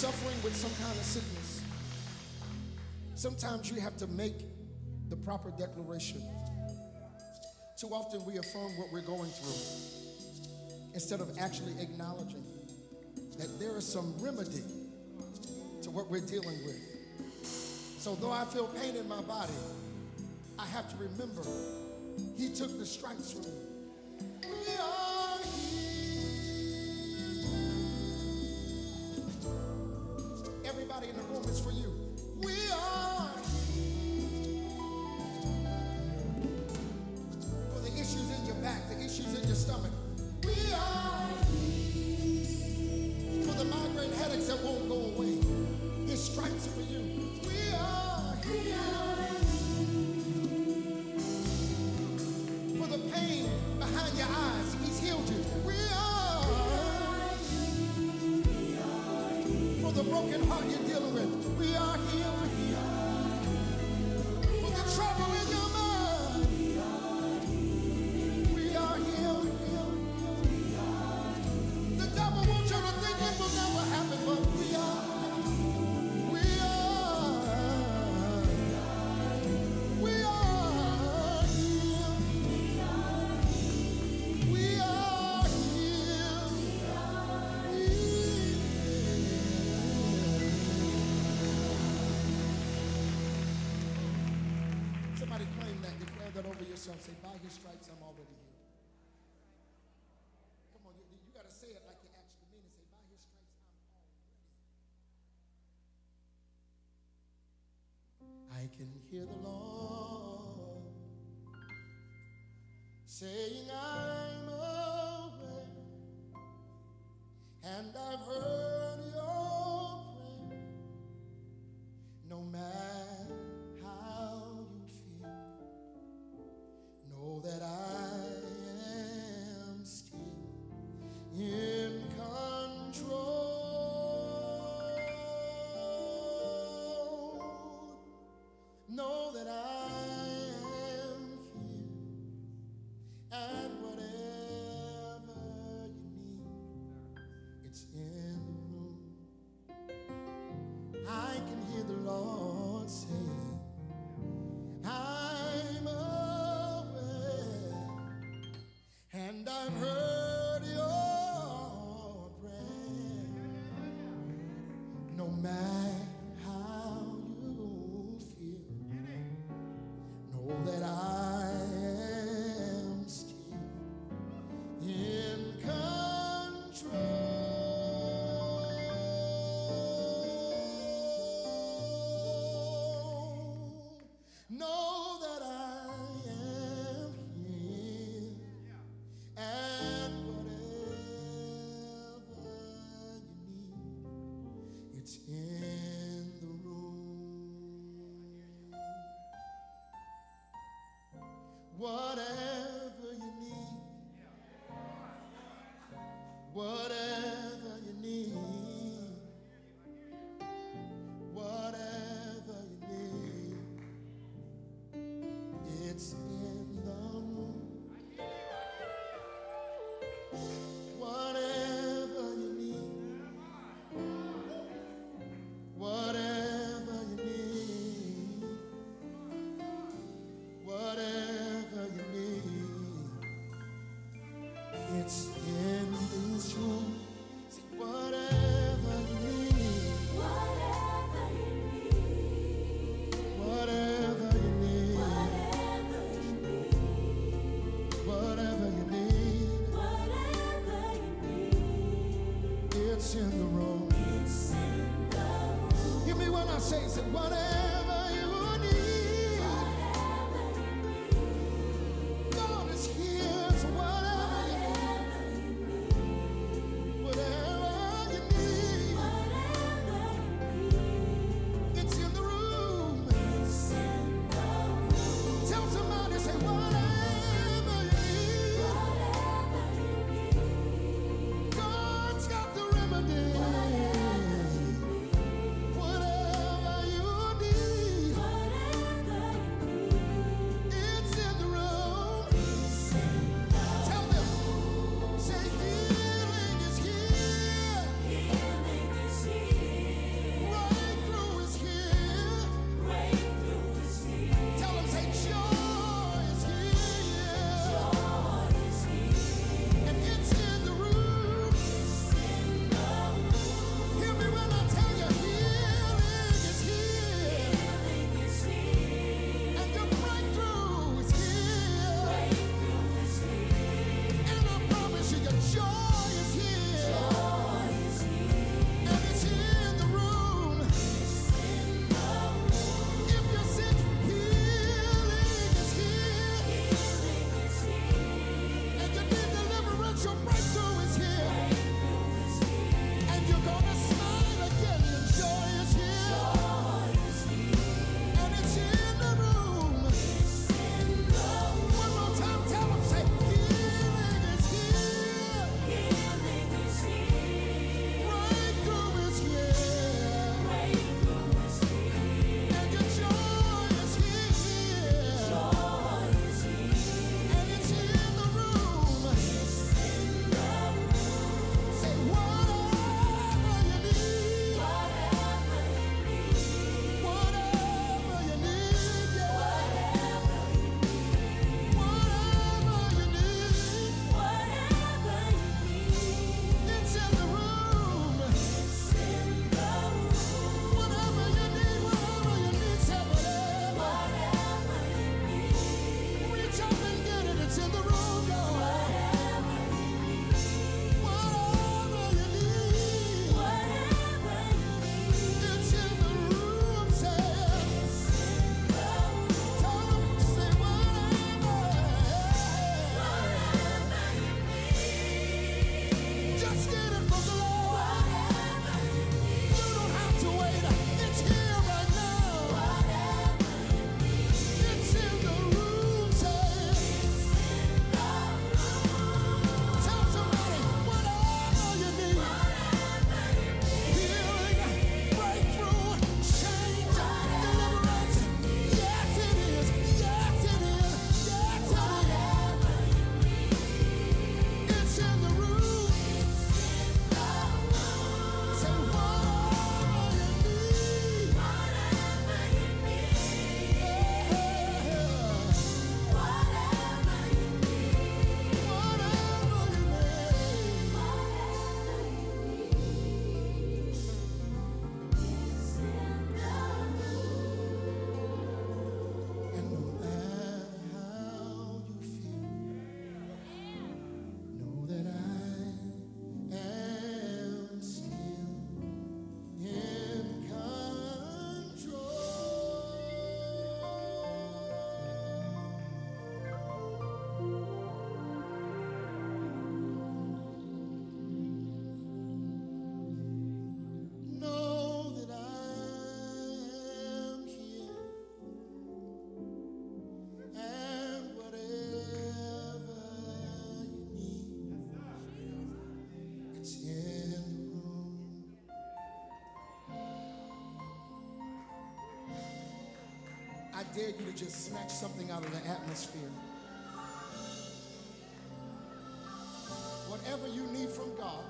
suffering with some kind of sickness, sometimes you have to make the proper declaration. Too often we affirm what we're going through instead of actually acknowledging that there is some remedy to what we're dealing with. So though I feel pain in my body, I have to remember he took the stripes from me. We are healed. Everybody in the room, is for you. We are healed. For the issues in your back, the issues in your stomach, we are healed. For the migraine headaches that won't go away, his stripes are for you. We are healed. For the pain behind your eyes, he's healed you. We are healed. For the broken heart you're dealing with, we are healed. For the trouble in your mind, we are healed. The devil wants you to think it will never happen, but we are. Somebody claim that, declare that over yourself. Say, by his stripes, I'm already healed. Come on, you got to say it like you actually mean it. Say, by his stripes, I'm already. I can hear the Lord saying, I'm aware, and I've heard your prayer. No matter how you feel, know that I am still in control. Know that I am here, and whatever you need, it's in the room. I can hear the Lord saying, I'm aware, and I've heard your prayer. No matter how you feel, know that I am still in control. Know that I am here, and whatever you need, it's in the room. I dare you to just snatch something out of the atmosphere. Whatever you need from God,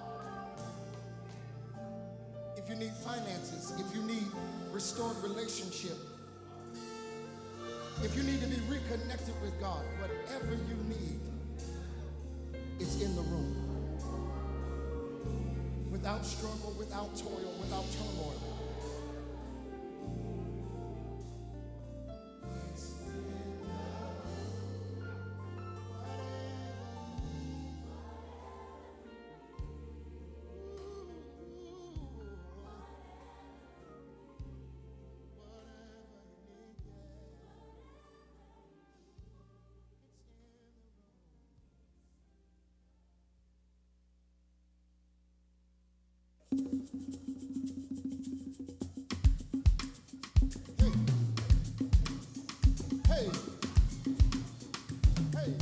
if you need finances, if you need restored relationship, if you need to be reconnected with God, whatever you need, it's in the room. Without struggle, without toil, without turmoil. Hey, hey.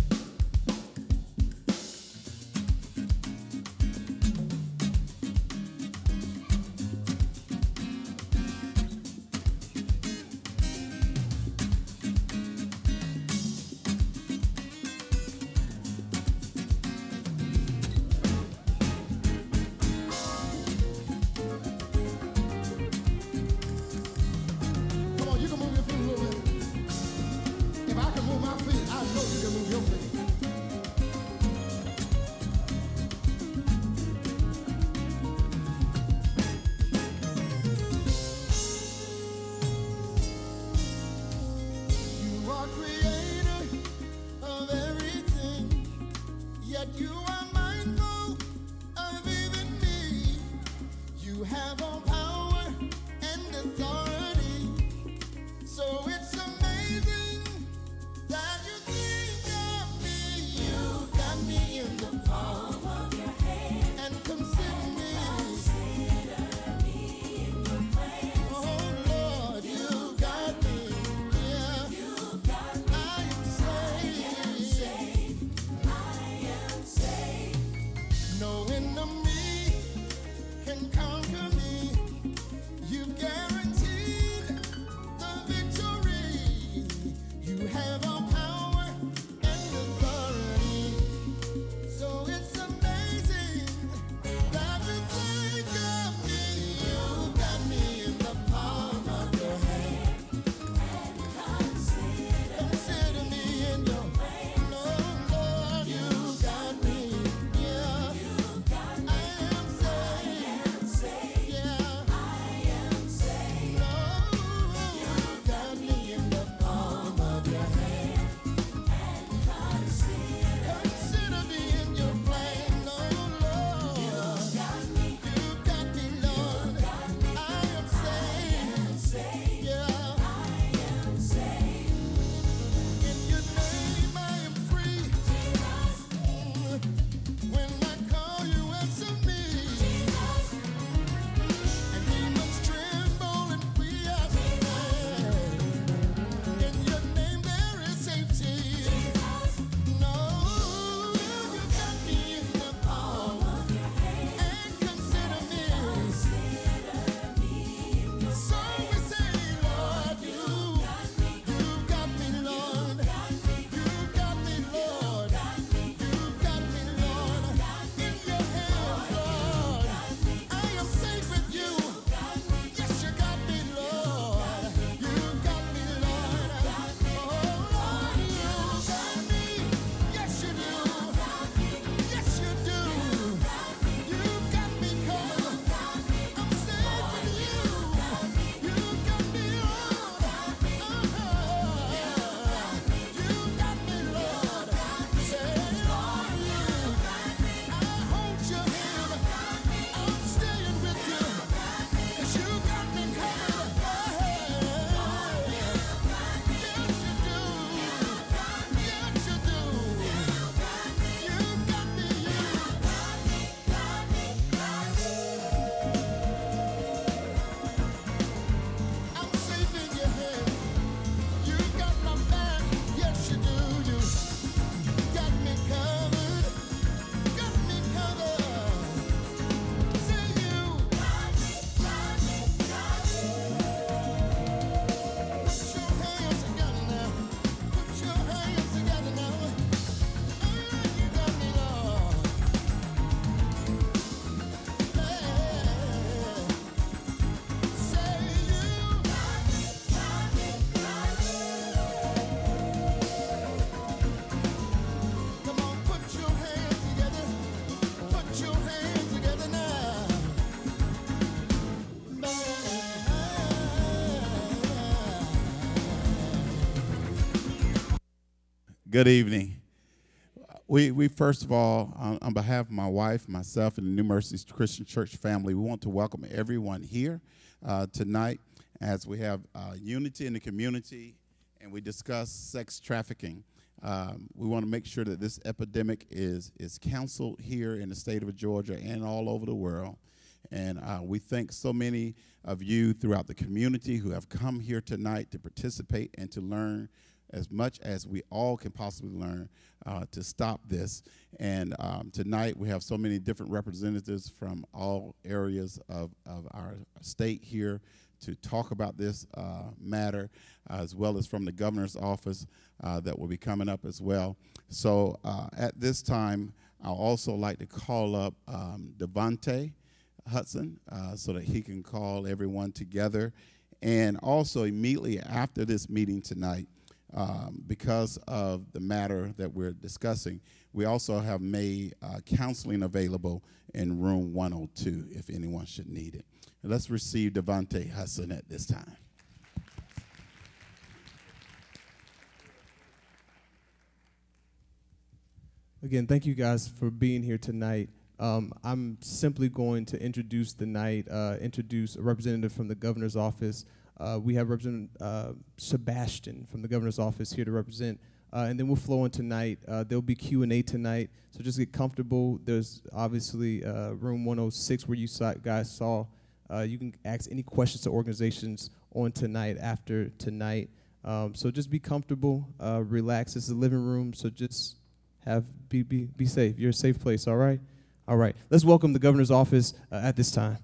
Come on, you can move your feet a little bit. If I can move my feet, I know you can move your feet. You are creator of everything, yet you are mindful of even me. You have all power and authority, so it's amazing that you think of me. You got me in the palm of your hand and consider me. Consider me in your plan. Oh Lord, you got me. Yeah, you got me. I am saved. I am saved. No enemy can conquer me. You've guaranteed the victory. You have all power and authority. So it's amazing that you think of me. You got me in the palm of your hand. Consider me in your plan. Lord, you got me. Yeah, I am saved. Yeah, Lord, you got me in the palm of your hand. Good evening. We first of all, on behalf of my wife, myself, and the New Mercies Christian Church family, we want to welcome everyone here tonight as we have unity in the community and we discuss sex trafficking. We want to make sure that this epidemic is counseled here in the state of Georgia and all over the world. And we thank so many of you throughout the community who have come here tonight to participate and to learn as much as we all can possibly learn to stop this. And tonight we have so many different representatives from all areas of our state here to talk about this matter, as well as from the governor's office that will be coming up as well. So at this time, I'll also like to call up Devontae Hudson so that he can call everyone together. And also immediately after this meeting tonight, because of the matter that we're discussing, we also have made counseling available in room 102 if anyone should need it. And let's receive Devontae Hudson at this time. Again, thank you guys for being here tonight. I'm simply going to introduce the night, introduce a representative from the governor's office. We have Representative Sebastian from the governor's office here to represent, and then we'll flow in tonight. There'll be Q&A tonight, so just get comfortable. There's obviously room 106 where you guys saw. You can ask any questions to organizations on tonight, after tonight. So just be comfortable, relax. It's a living room, so just be safe. You're a safe place, all right? All right, let's welcome the governor's office at this time.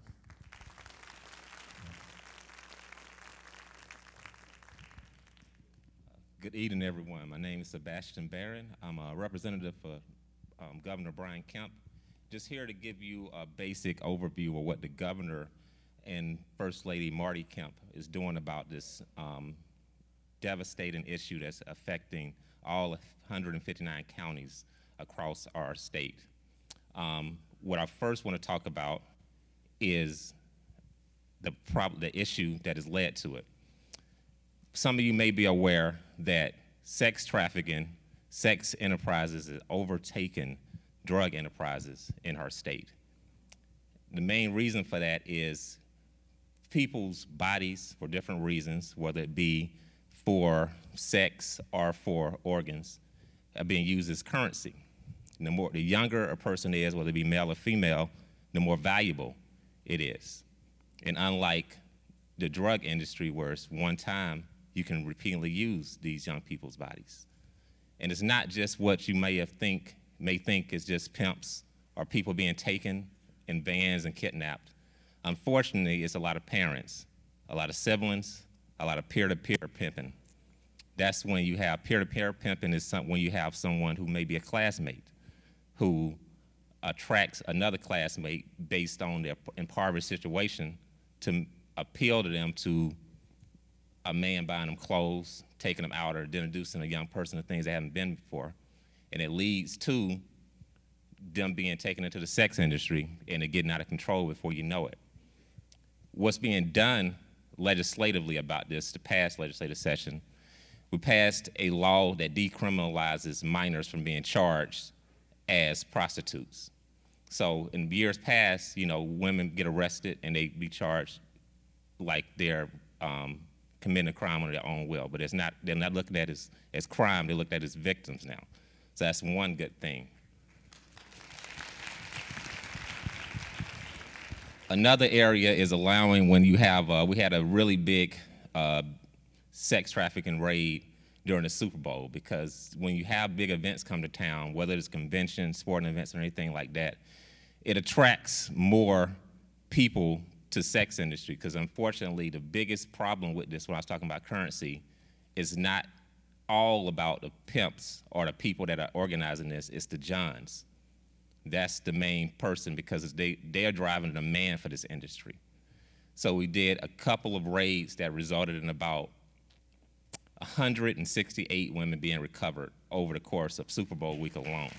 Good evening, everyone. My name is Sebastian Barron. I'm a representative for Governor Brian Kemp. Just here to give you a basic overview of what the governor and First Lady Marty Kemp is doing about this devastating issue that's affecting all 159 counties across our state. What I first want to talk about is the issue that has led to it. Some of you may be aware that sex trafficking, sex enterprises has overtaken drug enterprises in our state. The main reason for that is people's bodies, for different reasons, whether it be for sex or for organs, are being used as currency. The younger a person is, whether it be male or female, the more valuable it is. And unlike the drug industry, where it's one time, you can repeatedly use these young people's bodies. And it's not just what you may think is just pimps or people being taken in vans and kidnapped. Unfortunately, it's a lot of parents, a lot of siblings, a lot of peer-to-peer pimping. That's when you have peer-to-peer pimping is when you have someone who may be a classmate who attracts another classmate based on their impoverished situation to appeal to them, to a man buying them clothes, taking them out, or introducing a young person to things they haven't been before. And it leads to them being taken into the sex industry and it getting out of control before you know it. What's being done legislatively about this, the past legislative session, we passed a law that decriminalizes minors from being charged as prostitutes. So in years past, women get arrested and they be charged like they're committing a crime on their own will, but they're not looking at it as crime, they're looked at as victims now. So that's one good thing. Another area is allowing when you have, we had a really big sex trafficking raid during the Super Bowl, because when you have big events come to town, whether it's conventions, sporting events, or anything like that, it attracts more people to sex industry, because unfortunately the biggest problem with this, when I was talking about currency, is not all about the pimps or the people that are organizing this, it's the Johns. That's the main person, because they're driving the demand for this industry. So we did a couple of raids that resulted in about 168 women being recovered over the course of Super Bowl week alone.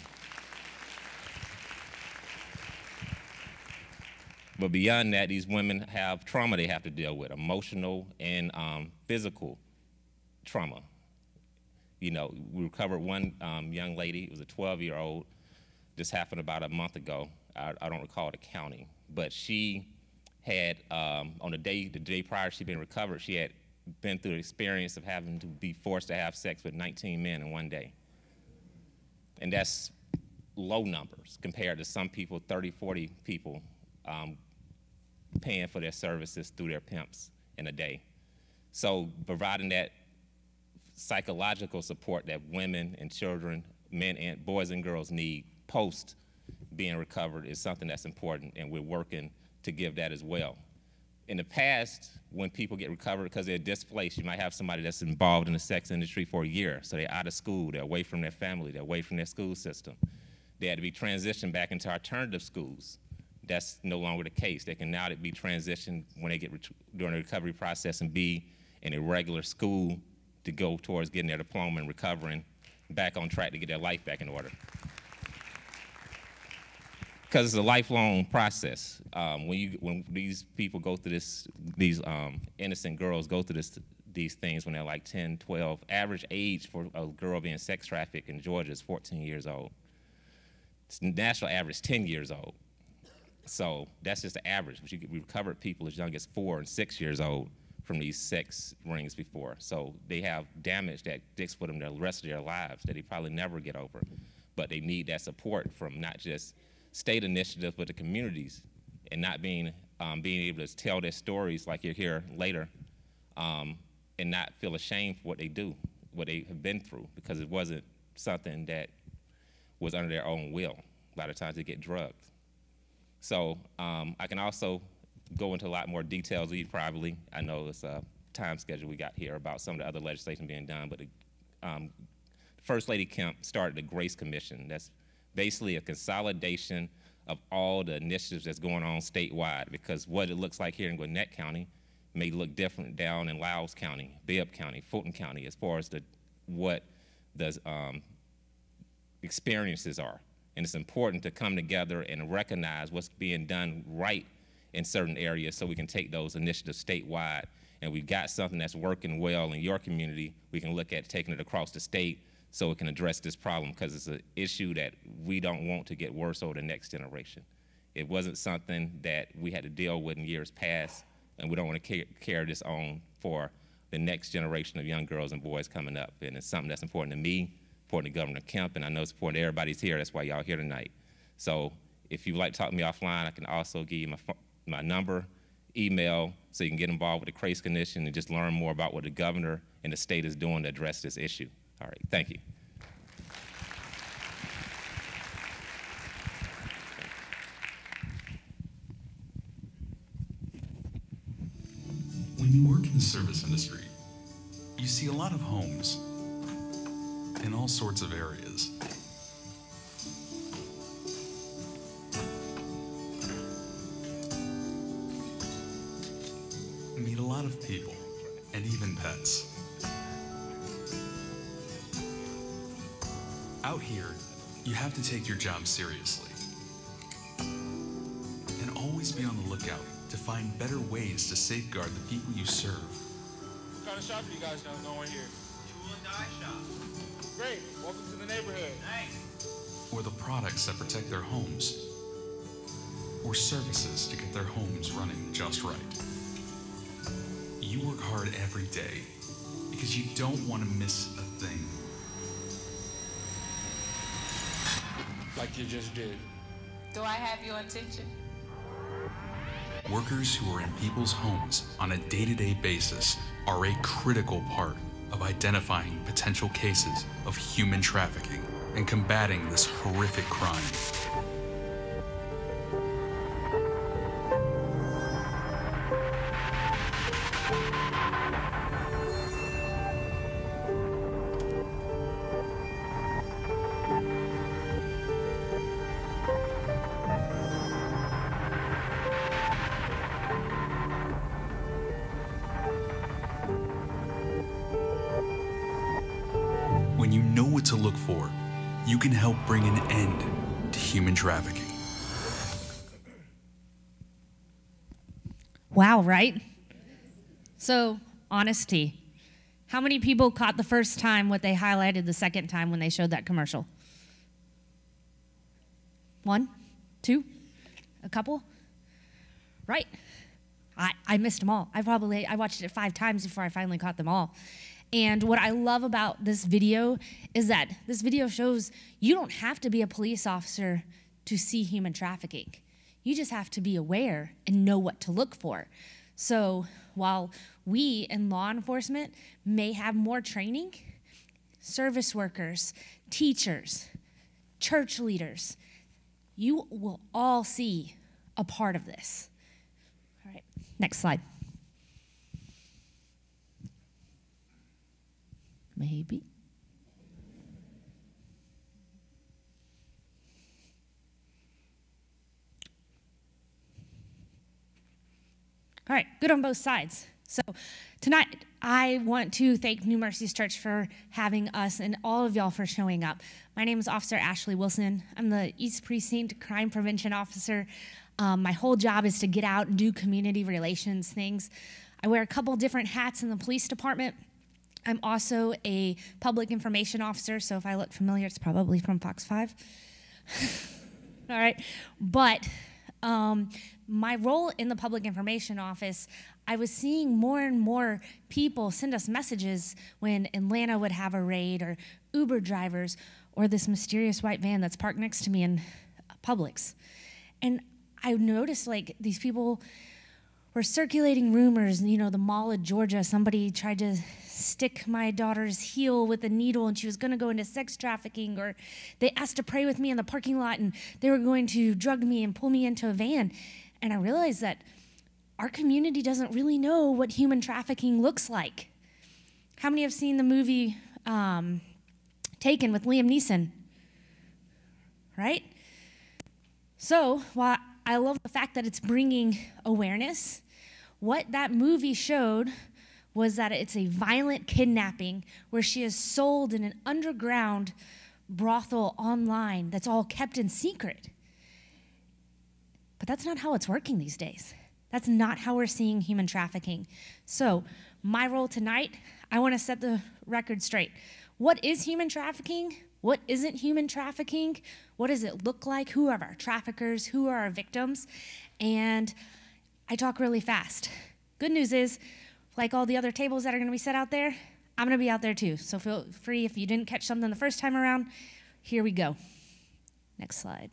But beyond that, these women have trauma they have to deal with, emotional and physical trauma. You know, we recovered one young lady. It was a 12-year-old. This happened about a month ago. I don't recall the county, but she had on the day prior she'd been recovered, she had been through the experience of having to be forced to have sex with 19 men in one day. And that's low numbers compared to some people, 30, 40 people paying for their services through their pimps in a day. So providing that psychological support that women and children, men and boys and girls need post being recovered is something that's important, and we're working to give that as well. In the past, when people get recovered because they're displaced, you might have somebody that's involved in the sex industry for a year, so they're out of school, they're away from their family, they're away from their school system. They had to be transitioned back into alternative schools. That's no longer the case. They can now be transitioned when they get during the recovery process and be in a regular school to go towards getting their diploma and recovering back on track to get their life back in order. Because it's a lifelong process. When these people go through this, these innocent girls go through these things when they're like 10, 12. Average age for a girl being sex trafficked in Georgia is 14 years old. It's national average 10 years old. So that's just the average. But we recovered people as young as 4 and 6 years old from these sex rings before. So they have damage that sticks with them the rest of their lives that they probably never get over. But they need that support from not just state initiatives, but the communities, and not being able to tell their stories like you'll hear later, and not feel ashamed for what they do, what they have been through, because it wasn't something that was under their own will. A lot of times they get drugged. So I can also go into a lot more details, probably. I know it's a time schedule we got here about some of the other legislation being done, but the First Lady Kemp started the Grace Commission. That's basically a consolidation of all the initiatives that's going on statewide, because what it looks like here in Gwinnett County may look different down in Loudoun County, Bibb County, Fulton County, as far as what the experiences are. And it's important to come together and recognize what's being done right in certain areas so we can take those initiatives statewide. And we've got something that's working well in your community, we can look at taking it across the state so it can address this problem, because it's an issue that we don't want to get worse over the next generation. It wasn't something that we had to deal with in years past, and we don't want to carry this on for the next generation of young girls and boys coming up. And it's something that's important to me, important to Governor Kemp, and I know it's important to everybody's here. That's why y'all here tonight. So if you'd like to talk to me offline, I can also give you my number, email, so you can get involved with the Grace Commission and just learn more about what the governor and the state is doing to address this issue. All right, thank you. When you work in the service industry, you see a lot of homes in all sorts of areas. Meet a lot of people, and even pets. Out here, you have to take your job seriously and always be on the lookout to find better ways to safeguard the people you serve. What kind of shop do you guys got going here? Tool and die shop. Great. Welcome to the neighborhood. Thanks. Or the products that protect their homes, or services to get their homes running just right. You work hard every day because you don't want to miss a thing. Like you just did. Do I have your attention? Workers who are in people's homes on a day-to-day basis are a critical part of identifying potential cases of human trafficking and combating this horrific crime. When you know what to look for, you can help bring an end to human trafficking. Wow, right? So, honesty. How many people caught the first time what they highlighted the second time when they showed that commercial? 1, 2, a couple? Right. I missed them all. I watched it 5 times before I finally caught them all. And what I love about this video is that this video shows you don't have to be a police officer to see human trafficking. You just have to be aware and know what to look for. So while we in law enforcement may have more training, service workers, teachers, church leaders, you will all see a part of this. All right, next slide. Maybe. All right, good on both sides. So tonight, I want to thank New Mercies Church for having us and all of y'all for showing up. My name is Officer Ashley Wilson. I'm the East Precinct Crime Prevention Officer. My whole job is to get out and do community relations things. I wear a couple different hats in the police department. I'm also a public information officer, so if I look familiar, it's probably from Fox 5. All right, but my role in the public information office, I was seeing more and more people send us messages when Atlanta would have a raid, or Uber drivers, or this mysterious white van that's parked next to me in Publix. And I noticed like these people were circulating rumors. You know, the mall of Georgia, somebody tried to stick my daughter's heel with a needle and she was going to go into sex trafficking, or they asked to pray with me in the parking lot and they were going to drug me and pull me into a van. And I realized that our community doesn't really know what human trafficking looks like. How many have seen the movie Taken with Liam Neeson? Right? So while I love the fact that it's bringing awareness, what that movie showed was that it's a violent kidnapping where she is sold in an underground brothel online that's all kept in secret. But that's not how it's working these days. That's not how we're seeing human trafficking. So my role tonight, I want to set the record straight. What is human trafficking? What isn't human trafficking? What does it look like? Who are our traffickers? Who are our victims? And I talk really fast. Good news is, like all the other tables that are going to be set out there, I'm going to be out there too. So feel free, if you didn't catch something the first time around, here we go. Next slide.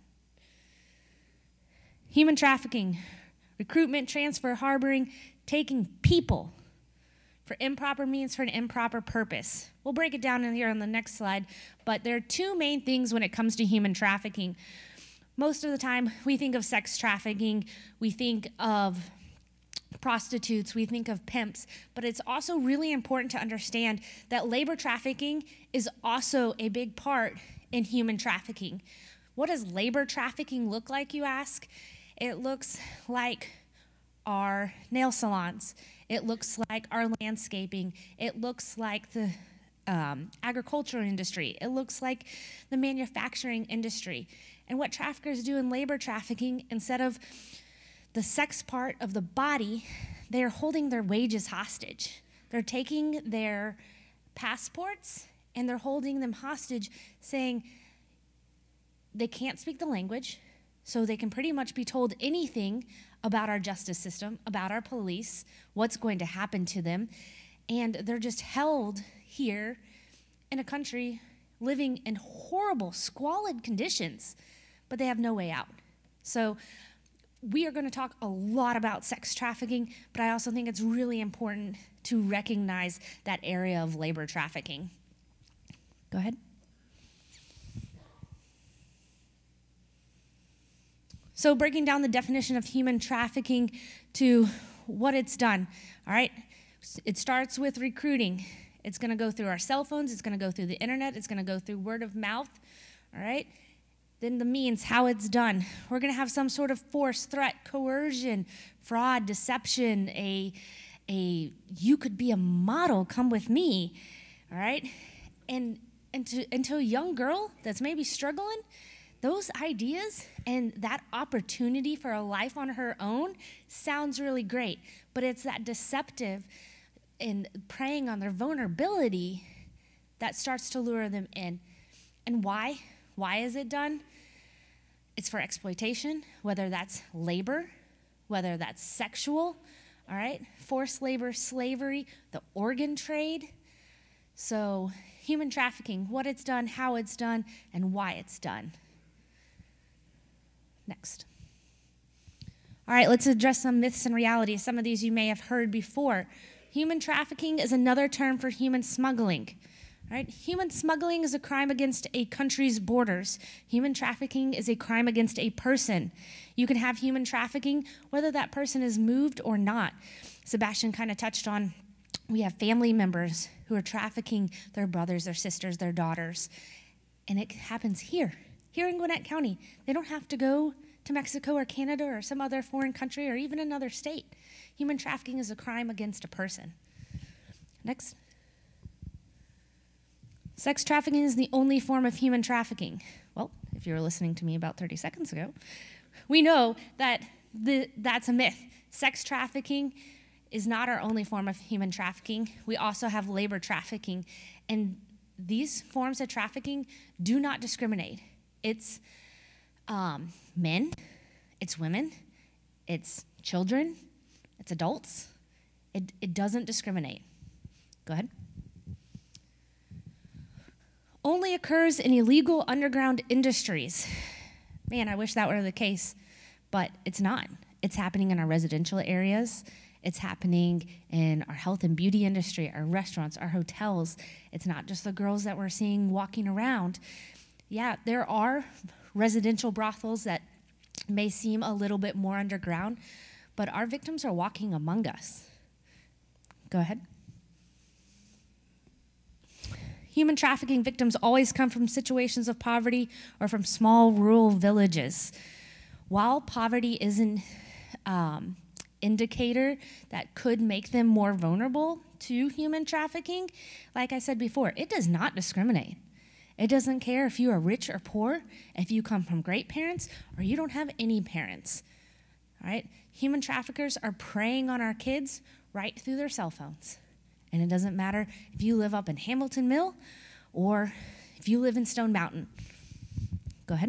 Human trafficking, recruitment, transfer, harboring, taking people for improper means for an improper purpose. We'll break it down in here on the next slide, but there are 2 main things when it comes to human trafficking. Most of the time, we think of sex trafficking, we think of prostitutes, we think of pimps, but it's also really important to understand that labor trafficking is also a big part in human trafficking. What does labor trafficking look like, you ask? It looks like our nail salons. It looks like our landscaping. It looks like the agricultural industry. It looks like the manufacturing industry. And what traffickers do in labor trafficking, instead of the sex part of the body, they are holding their wages hostage. They're taking their passports and they're holding them hostage, saying they can't speak the language, so they can pretty much be told anything about our justice system, about our police, what's going to happen to them, and they're just held here in a country living in horrible, squalid conditions, but they have no way out. So we are going to talk a lot about sex trafficking, but I also think it's really important to recognize that area of labor trafficking. Go ahead. So breaking down the definition of human trafficking to what it's done, all right? It starts with recruiting. It's going to go through our cell phones. It's going to go through the internet. It's going to go through word of mouth, all right? Then the means, how it's done. We're going to have some sort of force, threat, coercion, fraud, deception, you could be a model, come with me, all right? And to a young girl that's maybe struggling, those ideas and that opportunity for a life on her own sounds really great, but it's that deceptive and preying on their vulnerability, that starts to lure them in. And why? Why is it done? It's for exploitation, whether that's labor, whether that's sexual, all right? Forced labor, slavery, the organ trade. So human trafficking, what it's done, how it's done, and why it's done. Next. All right, let's address some myths and realities. Some of these you may have heard before. Human trafficking is another term for human smuggling. All right? Human smuggling is a crime against a country's borders. Human trafficking is a crime against a person. You can have human trafficking whether that person is moved or not. Sebastian kind of touched on, we have family members who are trafficking their brothers, their sisters, their daughters. And it happens here in Gwinnett County. They don't have to go to Mexico or Canada or some other foreign country or even another state. Human trafficking is a crime against a person. Next. Sex trafficking is the only form of human trafficking. Well, if you were listening to me about 30 seconds ago, we know that that's a myth. Sex trafficking is not our only form of human trafficking. We also have labor trafficking. And these forms of trafficking do not discriminate. It's men, it's women, it's children, it's adults. It doesn't discriminate. Go ahead. Only occurs in illegal underground industries. Man, I wish that were the case, but it's not. It's happening in our residential areas. It's happening in our health and beauty industry, our restaurants, our hotels. It's not just the girls that we're seeing walking around. Yeah, there are residential brothels that may seem a little bit more underground, but our victims are walking among us. Go ahead. Human trafficking victims always come from situations of poverty or from small rural villages. While poverty is an indicator that could make them more vulnerable to human trafficking, like I said before, it does not discriminate. It doesn't care if you are rich or poor, if you come from great parents or you don't have any parents. All right? Human traffickers are preying on our kids right through their cell phones. And it doesn't matter if you live up in Hamilton Mill or if you live in Stone Mountain. Go ahead.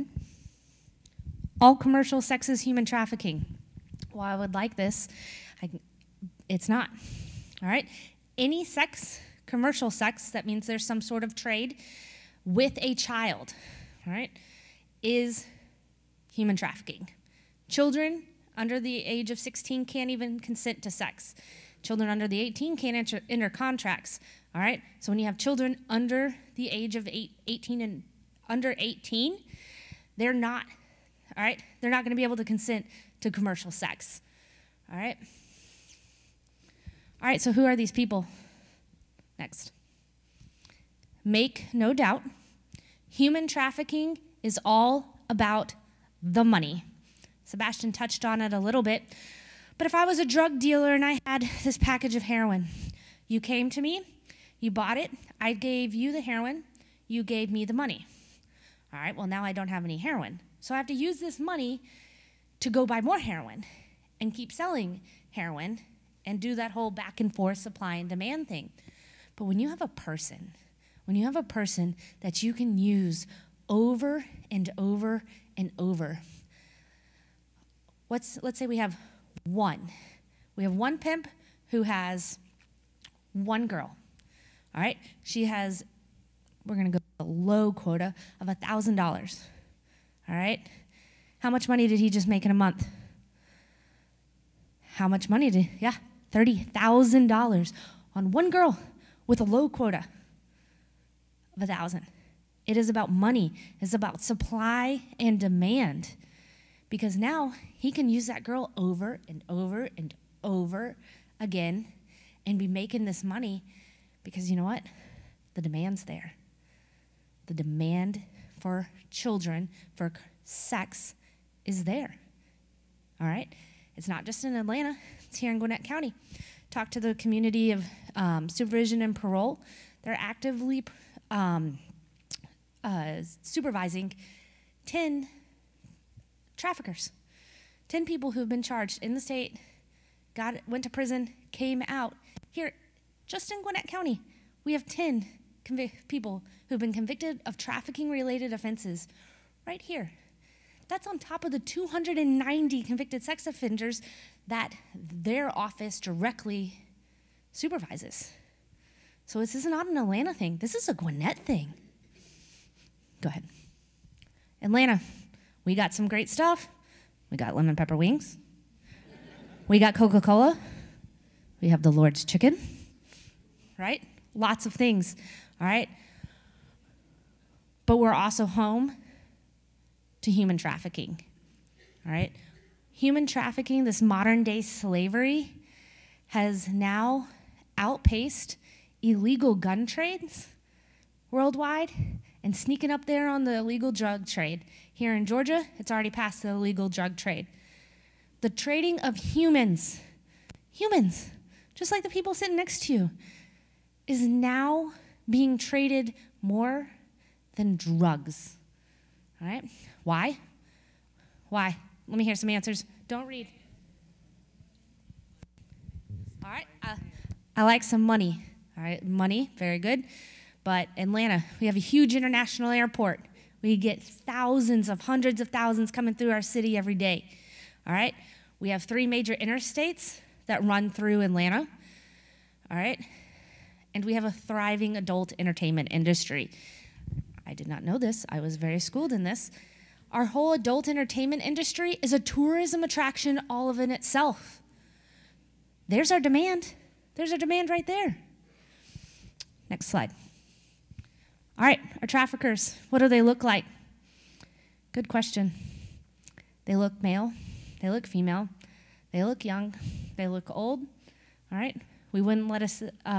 All commercial sex is human trafficking. Well, I would like this. It's not. All right? Any sex, commercial sex, that means there's some sort of trade with a child, all right, is human trafficking. Children under the age of 16 can't even consent to sex. Children under the 18 can't enter contracts, all right? So when you have children under the age of 18 and under 18, they're not, all right? They're not going to be able to consent to commercial sex, all right? All right, so who are these people? Next. Make no doubt, human trafficking is all about the money. Sebastian touched on it a little bit. But if I was a drug dealer and I had this package of heroin, you came to me, you bought it, I gave you the heroin, you gave me the money. All right, well, now I don't have any heroin. So I have to use this money to go buy more heroin and keep selling heroin and do that whole back and forth supply and demand thing. But when you have a person that you can use over and over and over, let's say we have one. We have one pimp who has one girl, all right? She has, we're going to go with a low quota of $1,000, all right? How much money did he just make in a month? How much money did, yeah, $30,000 on one girl with a low quota of 1,000. It is about money. It's about supply and demand. Because now he can use that girl over and over and over again and be making this money because you know what? The demand's there. The demand for children, for sex is there. All right? It's not just in Atlanta. It's here in Gwinnett County. Talk to the community of supervision and parole. They're actively supervising 10 traffickers, 10 people who've been charged in the state, went to prison, came out. Here, Just in Gwinnett County, we have 10 people who've been convicted of trafficking-related offenses right here. That's on top of the 290 convicted sex offenders that their office directly supervises. So this is not an Atlanta thing. This is a Gwinnett thing. Go ahead. Atlanta, we got some great stuff. We got lemon pepper wings. We got Coca-Cola. We have the Lord's chicken, right? Lots of things, all right? But we're also home to human trafficking, all right? Human trafficking, this modern day slavery, has now outpaced illegal gun trades worldwide and sneaking up there on the illegal drug trade. Here in Georgia, it's already past the illegal drug trade. The trading of humans, just like the people sitting next to you, is now being traded more than drugs. All right? Why? Why? Let me hear some answers. Don't read. All right? I like some money. All right? Money, very good. But Atlanta, we have a huge international airport. We get thousands of hundreds of thousands coming through our city every day. All right? We have 3 major interstates that run through Atlanta. All right? And we have a thriving adult entertainment industry. I did not know this. I was very schooled in this. Our whole adult entertainment industry is a tourism attraction all of in itself. There's our demand. There's our demand right there. Next slide. All right, our traffickers, what do they look like? Good question. They look male, they look female, they look young, they look old. All right, we wouldn't let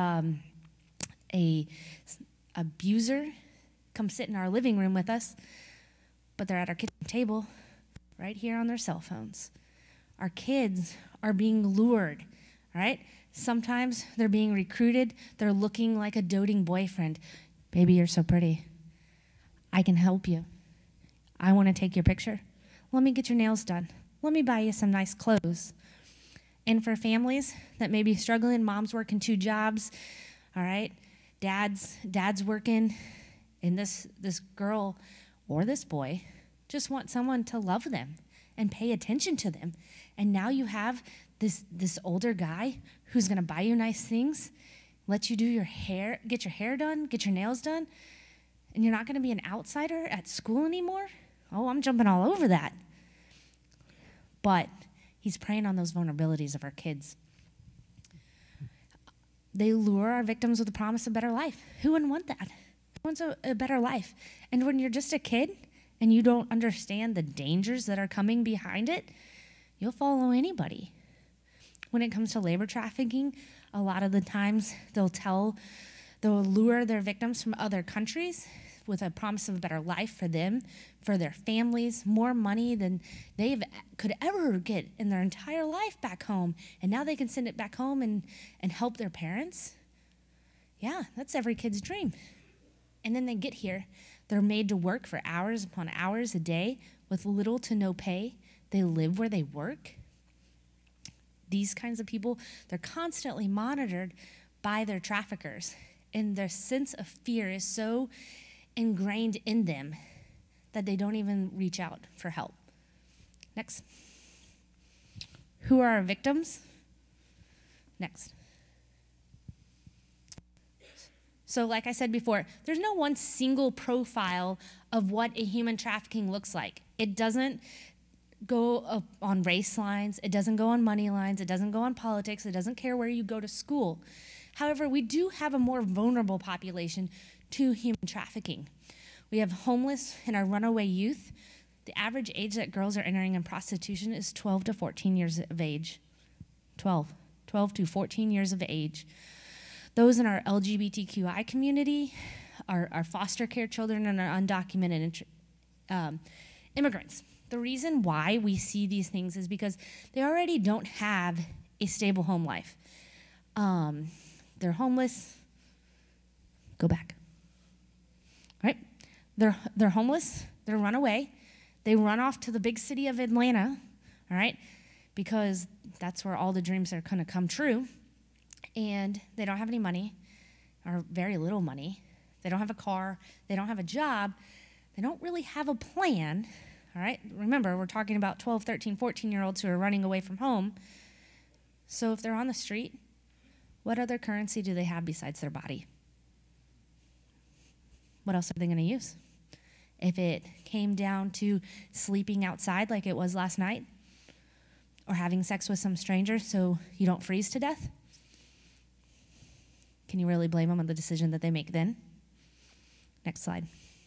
a abuser come sit in our living room with us, but they're at our kitchen table right here on their cell phones. Our kids are being lured, all right? Sometimes they're being recruited. They're looking like a doting boyfriend. Baby, you're so pretty. I can help you. I want to take your picture. Let me get your nails done. Let me buy you some nice clothes. And for families that may be struggling, mom's working 2 jobs, all right? Dad's working, and this girl or this boy just want someone to love them and pay attention to them. And now you have this older guy who's gonna buy you nice things, let you do your hair, get your hair done, get your nails done, and you're not gonna be an outsider at school anymore? Oh, I'm jumping all over that. But he's preying on those vulnerabilities of our kids. They lure our victims with the promise of a better life. Who wouldn't want that? Who wants a better life? And when you're just a kid and you don't understand the dangers that are coming behind it, you'll follow anybody. When it comes to labor trafficking, a lot of the times they'll lure their victims from other countries with a promise of a better life for them, for their families, more money than they could ever get in their entire life back home. And now they can send it back home and help their parents. Yeah, that's every kid's dream. And then they get here. They're made to work for hours upon hours a day with little to no pay. They live where they work. These kinds of people, they're constantly monitored by their traffickers. And their sense of fear is so ingrained in them that they don't even reach out for help. Next. Who are our victims? Next. So like I said before, there's no one single profile of what a human trafficking looks like. It doesn't go on race lines, it doesn't go on money lines, it doesn't go on politics, it doesn't care where you go to school. However, we do have a more vulnerable population to human trafficking. We have homeless and our runaway youth. The average age that girls are entering in prostitution is 12 to 14 years of age. 12 to 14 years of age. Those in our LGBTQI community, our foster care children, and our undocumented immigrants. The reason why we see these things is because they already don't have a stable home life. They're homeless. Go back. Right? They're homeless. They're run away. They run off to the big city of Atlanta, all right, because that's where all the dreams are going to come true. and they don't have any money, or very little money. They don't have a car. They don't have a job. They don't really have a plan, all right? Remember, we're talking about 12, 13, 14-year-olds who are running away from home. So if they're on the street, what other currency do they have besides their body? What else are they going to use? If it came down to sleeping outside like it was last night, or having sex with some stranger so you don't freeze to death, can you really blame them on the decision that they make then? Next slide.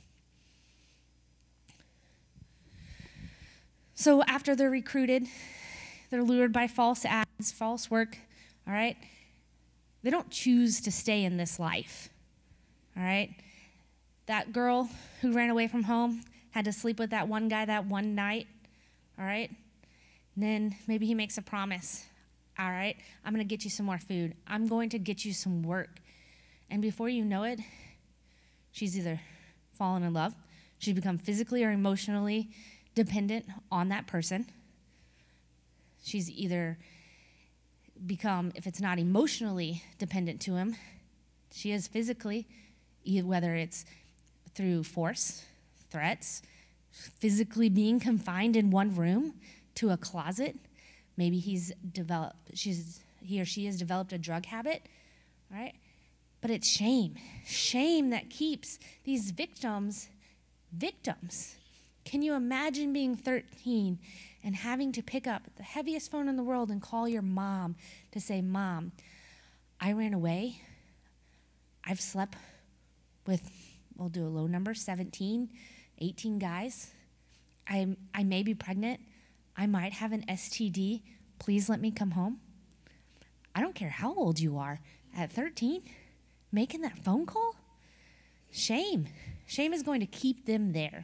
So after they're recruited, they're lured by false ads, false work, all right? They don't choose to stay in this life, all right? That girl who ran away from home had to sleep with that one guy that one night, all right? And then maybe he makes a promise, all right? I'm going to get you some more food. I'm going to get you some work. And before you know it, she's either fallen in love, she's become physically or emotionally dependent on that person. She's either become, if it's not emotionally dependent to him, she is physically, whether it's through force, threats, physically being confined in one room to a closet. Maybe he or she has developed a drug habit, right? But it's shame that keeps these victims victims. Can you imagine being 13 and having to pick up the heaviest phone in the world and call your mom to say, Mom, I ran away. I've slept with, we'll do a low number, 17, 18 guys. I may be pregnant. I might have an STD. Please let me come home. I don't care how old you are. At 13, making that phone call? Shame. Shame is going to keep them there.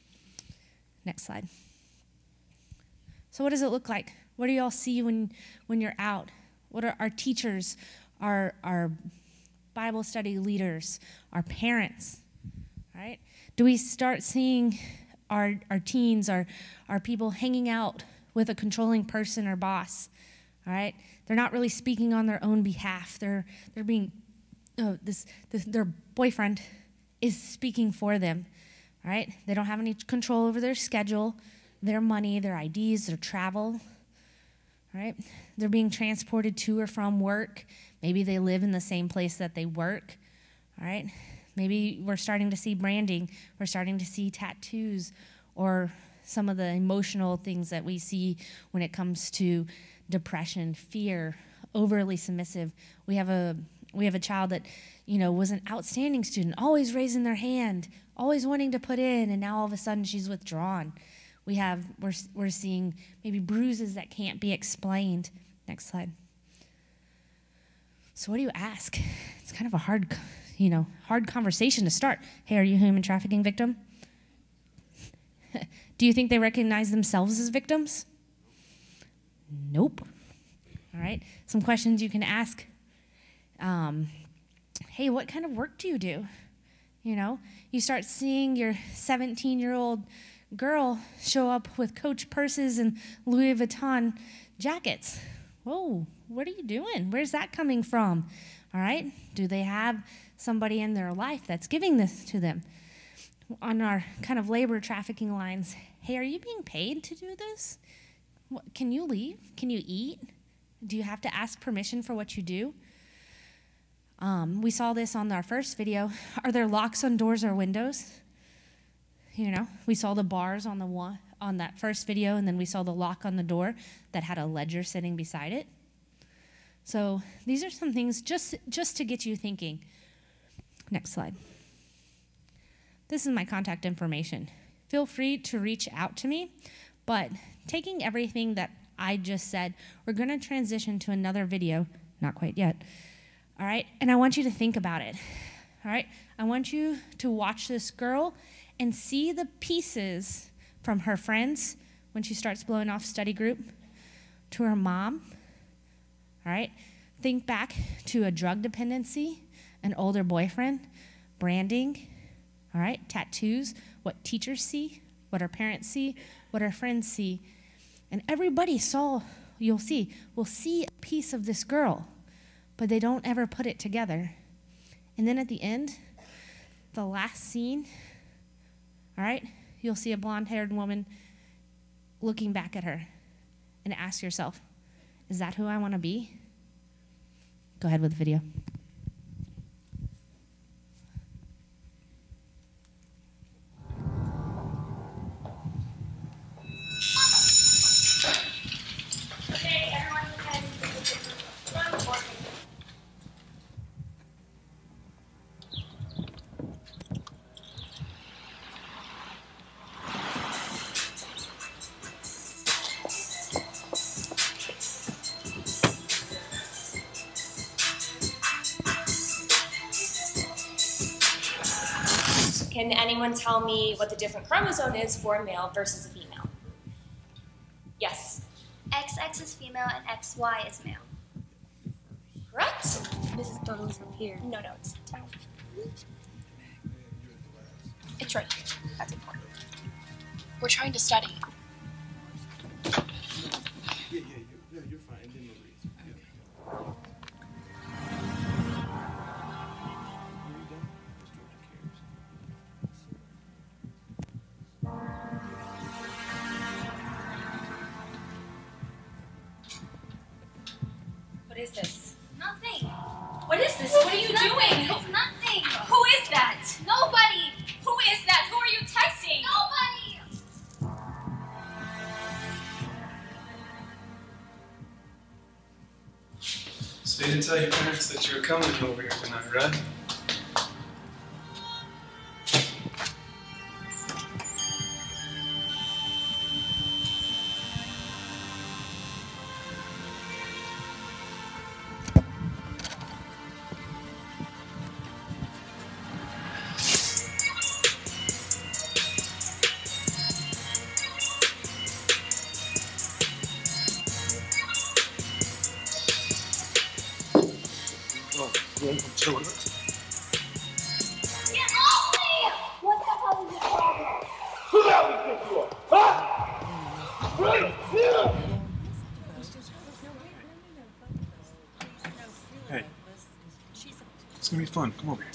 Next slide. So what does it look like? What do y'all see when you're out? What are our teachers, our Bible study leaders, our parents, right? Do we start seeing our teens, our people hanging out with a controlling person or boss, all right? They're not really speaking on their own behalf. They're being, their boyfriend is speaking for them, all right? They don't have any control over their schedule, their money, their IDs, their travel, right? They're being transported to or from work. Maybe they live in the same place that they work, all right? Maybe we're starting to see branding. We're starting to see tattoos or some of the emotional things that we see when it comes to depression, fear, overly submissive. We have a child that, was an outstanding student, always raising their hand, always wanting to put in, and now all of a sudden she's withdrawn. We're seeing maybe bruises that can't be explained. Next slide. So what do you ask? It's kind of a hard conversation to start. Hey, are you a human trafficking victim? Do you think they recognize themselves as victims? Nope. All right. Some questions you can ask. Hey, what kind of work do you do? You start seeing your 17-year-old girl show up with Coach purses and Louis Vuitton jackets. Whoa, what are you doing? Where's that coming from? All right. Do they have somebody in their life that's giving this to them? On our kind of labor trafficking lines, hey, are you being paid to do this? Can you leave? Can you eat? Do you have to ask permission for what you do? We saw this on our first video. Are there locks on doors or windows? We saw the bars on that first video, and then we saw the lock on the door that had a ledger sitting beside it. So these are some things just to get you thinking. Next slide. This is my contact information. Feel free to reach out to me, but taking everything that I just said, we're going to transition to another video, not quite yet, all right? And I want you to think about it, all right? I want you to watch this girl and see the pieces from her friends when she starts blowing off study group to her mom, all right? Think back to a drug dependency, an older boyfriend, branding, all right, tattoos, what teachers see, what our parents see, what our friends see. And everybody will see a piece of this girl, but they don't ever put it together. And then at the end, the last scene, all right, you'll see a blonde-haired woman looking back at her, and ask yourself, is that who I want to be? Go ahead with the video. Can anyone tell me what the different chromosome is for a male versus a female? Yes. XX is female and XY is male. Correct? Mrs. Doddle's up here. No notes. It's right here. That's important. We're trying to study. You're fine. What is this? Nothing. What is this? What are you Nothing. doing? It's nothing. Who is that? Nobody. Who is that? Who are you texting? Nobody. So you didn't tell your parents that you were coming over here tonight, right? Get off me! What the hell is your problem? Who the hell do you think you are? Huh? Hey, it's gonna be fun. Come over here.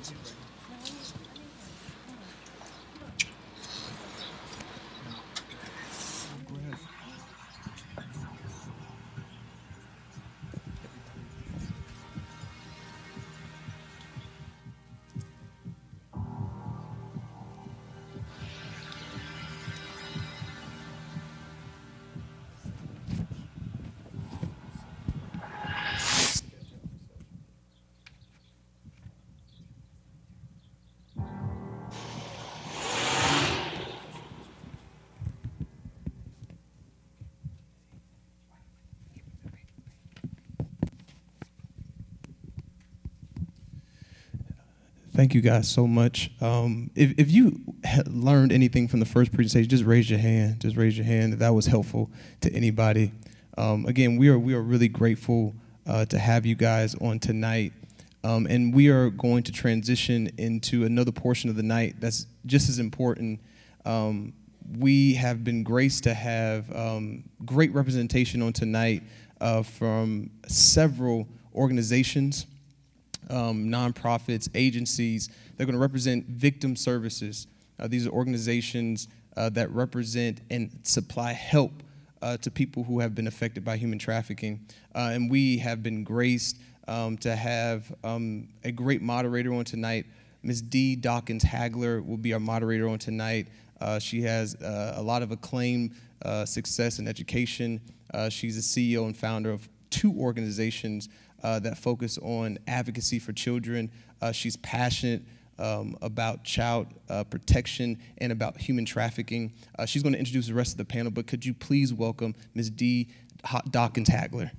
Thank you guys so much. If you learned anything from the first presentation, just raise your hand. Just raise your hand if that was helpful to anybody. Again, we are really grateful to have you guys on tonight. And we are going to transition into another portion of the night that's just as important. We have been graced to have great representation on tonight from several organizations, nonprofits, agencies. They're going to represent victim services. These are organizations that represent and supply help to people who have been affected by human trafficking. And we have been graced to have a great moderator on tonight. Ms. Dee Dawkins-Hagler will be our moderator on tonight. She has a lot of acclaim, success in education. She's the CEO and founder of 2 organizations that focus on advocacy for children. She's passionate about child protection and about human trafficking. She's going to introduce the rest of the panel, but could you please welcome Ms. Dee Dawkins-Hagler.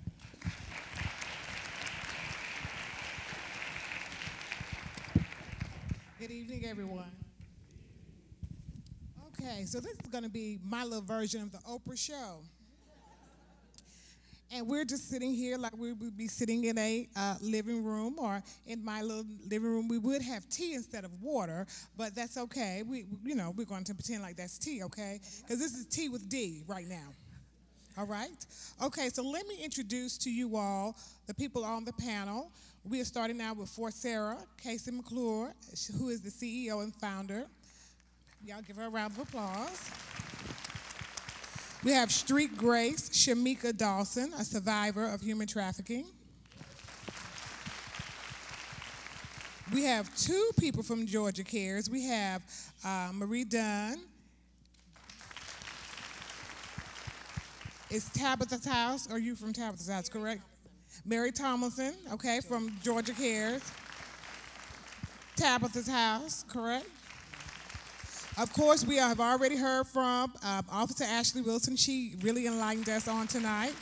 Good evening, everyone. Okay, so this is going to be my little version of the Oprah show. And we're just sitting here like we would be sitting in a living room, or in my little living room. We would have tea instead of water, but that's okay. We're going to pretend like that's tea, okay? Because this is tea with D right now. All right. Okay, so let me introduce to you all the people on the panel. We are starting now with Sarah Casey McClure, who is the CEO and founder. Y'all give her a round of applause. We have Street Grace Shamika Dawson, a survivor of human trafficking. We have two people from Georgia Cares. We have Marie Dunn. Is Tabitha's house? Are you from Tabitha's house, correct? Mary Tomlinson, okay, from Georgia Cares. Tabitha's house, correct? Of course, we have already heard from Officer Ashley Wilson. She really enlightened us on tonight.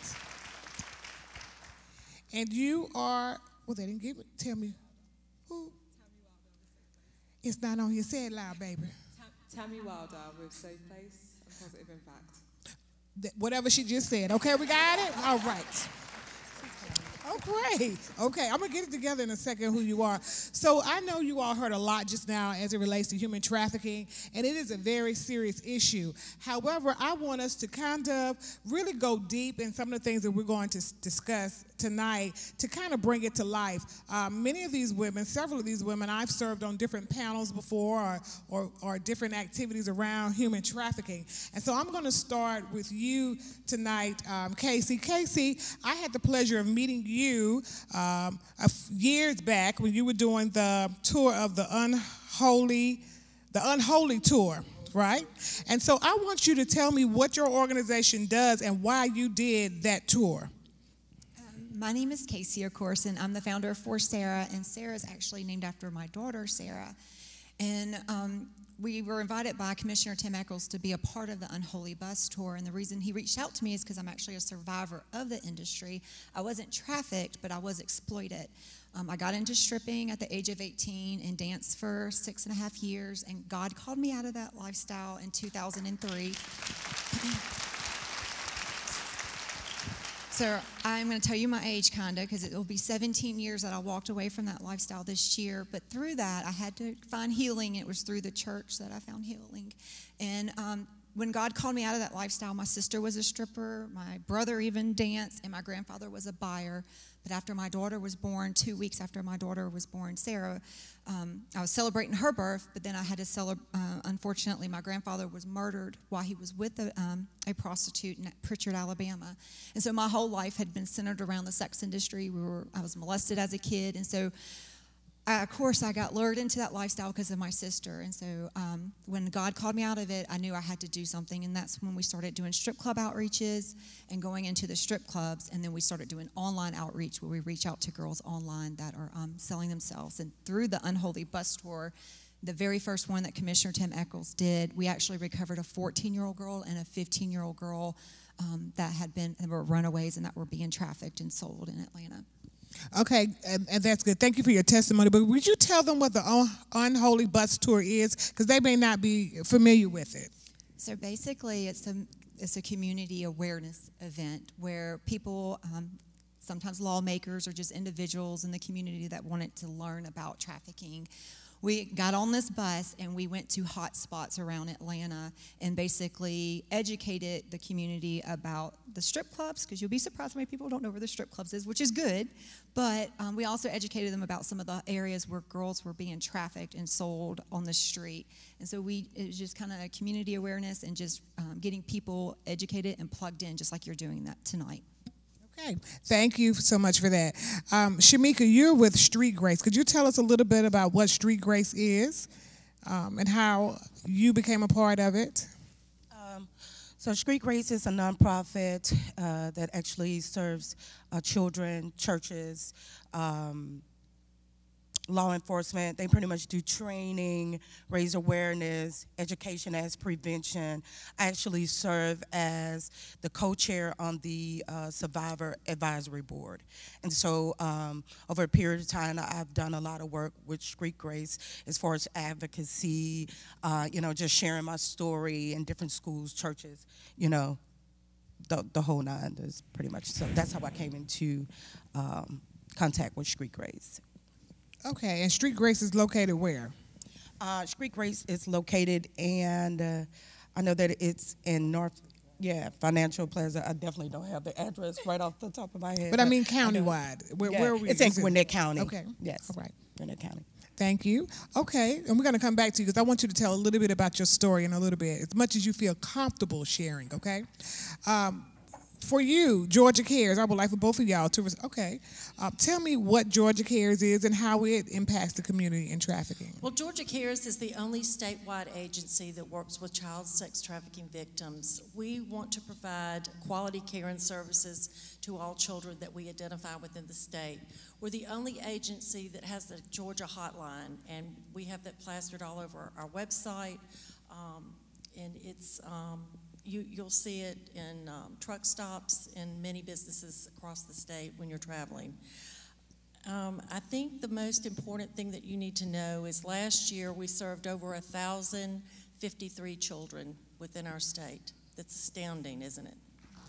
And you are, well, they didn't give it, tell me who? It's not on here. Say it loud, baby. Tammy Wilder with Safe Place and Positive Impact. Whatever she just said. Okay, we got it? All right. Oh, great. Okay, I'm going to get it together in a second who you are. So I know you all heard a lot just now as it relates to human trafficking, and it is a very serious issue. However, I want us to kind of really go deep in some of the things that we're going to discuss tonight to kind of bring it to life. Many of these women, several of these women, I've served on different panels before or different activities around human trafficking. And so I'm going to start with you tonight, Casey. Casey, I had the pleasure of meeting you years back when you were doing the tour of the Unholy Tour, right? And so I want you to tell me what your organization does and why you did that tour. My name is Casey, of course, and I'm the founder of For Sarah, and Sarah is actually named after my daughter, Sarah. And we were invited by Commissioner Tim Eccles to be a part of the Unholy Bus Tour, and the reason he reached out to me is because I'm actually a survivor of the industry. I wasn't trafficked, but I was exploited. I got into stripping at the age of 18 and danced for 6.5 years, and God called me out of that lifestyle in 2003. So I'm going to tell you my age, kind of, because it will be 17 years that I walked away from that lifestyle this year. But through that, I had to find healing. It was through the church that I found healing. And when God called me out of that lifestyle, my sister was a stripper, my brother even danced, and my grandfather was a buyer. But after my daughter was born, 2 weeks after my daughter was born, Sarah, I was celebrating her birth, but then I had to celebrate, unfortunately, my grandfather was murdered while he was with a prostitute in Pritchard, Alabama. And so my whole life had been centered around the sex industry. I was molested as a kid, and so of course, I got lured into that lifestyle because of my sister. And so when God called me out of it, I knew I had to do something. And that's when we started doing strip club outreaches and going into the strip clubs. And then we started doing online outreach where we reach out to girls online that are selling themselves. And through the Unholy Bus Tour, the very first one that Commissioner Tim Eccles did, we actually recovered a 14-year-old girl and a 15-year-old girl that were runaways and that were being trafficked and sold in Atlanta. Okay, and that's good. Thank you for your testimony. But would you tell them what the Unholy Bus Tour is? Because they may not be familiar with it. So basically, it's a community awareness event where people, sometimes lawmakers or just individuals in the community that wanted to learn about trafficking, we got on this bus and we went to hot spots around Atlanta and basically educated the community about the strip clubs, because you'll be surprised how many people don't know where the strip clubs is, which is good. But we also educated them about some of the areas where girls were being trafficked and sold on the street. And so it was just kind of a community awareness and just getting people educated and plugged in, just like you're doing that tonight. Okay, thank you so much for that. Shamika, you're with Street Grace. Could you tell us a little bit about what Street Grace is and how you became a part of it? So Street Grace is a nonprofit that actually serves children, churches, law enforcement. They pretty much do training, raise awareness, education as prevention. I actually serve as the co-chair on the Survivor Advisory Board. And so over a period of time, I've done a lot of work with Street Grace as far as advocacy, just sharing my story in different schools, churches, the whole nine is pretty much. So that's how I came into contact with Street Grace. Okay, and Street Grace is located where? Street Grace is located, and I know that it's in Yeah, Financial Plaza. I definitely don't have the address right off the top of my head. But I mean countywide. Where are we? It's in Gwinnett County. Okay. Yes. All right. Gwinnett County. Thank you. Okay, and we're going to come back to you because I want you to tell a little bit about your story in a little bit, as much as you feel comfortable sharing, okay? For you, Georgia Cares, I would like for both of y'all to, tell me what Georgia Cares is and how it impacts the community in trafficking. Well, Georgia Cares is the only statewide agency that works with child sex trafficking victims. We want to provide quality care and services to all children that we identify within the state. We're the only agency that has the Georgia hotline, and we have that plastered all over our website, and it's you'll see it in truck stops and many businesses across the state when you're traveling. I think the most important thing that you need to know is last year we served over 1,053 children within our state. That's astounding, isn't it?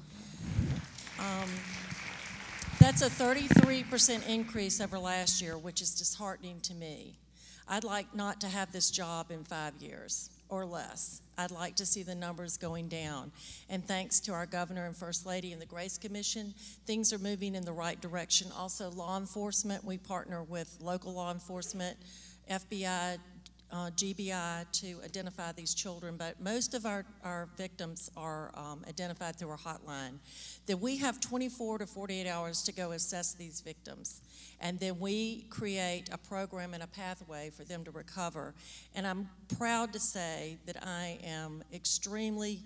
That's a 33% increase over last year, which is disheartening to me. I'd like not to have this job in 5 years or less. I'd like to see the numbers going down. And thanks to our governor and first lady and the Grace Commission, things are moving in the right direction. Also, law enforcement, we partner with local law enforcement, FBI, GBI to identify these children, but most of our victims are identified through our hotline. Then we have 24 to 48 hours to go assess these victims, and then we create a program and a pathway for them to recover. And I'm proud to say that I am extremely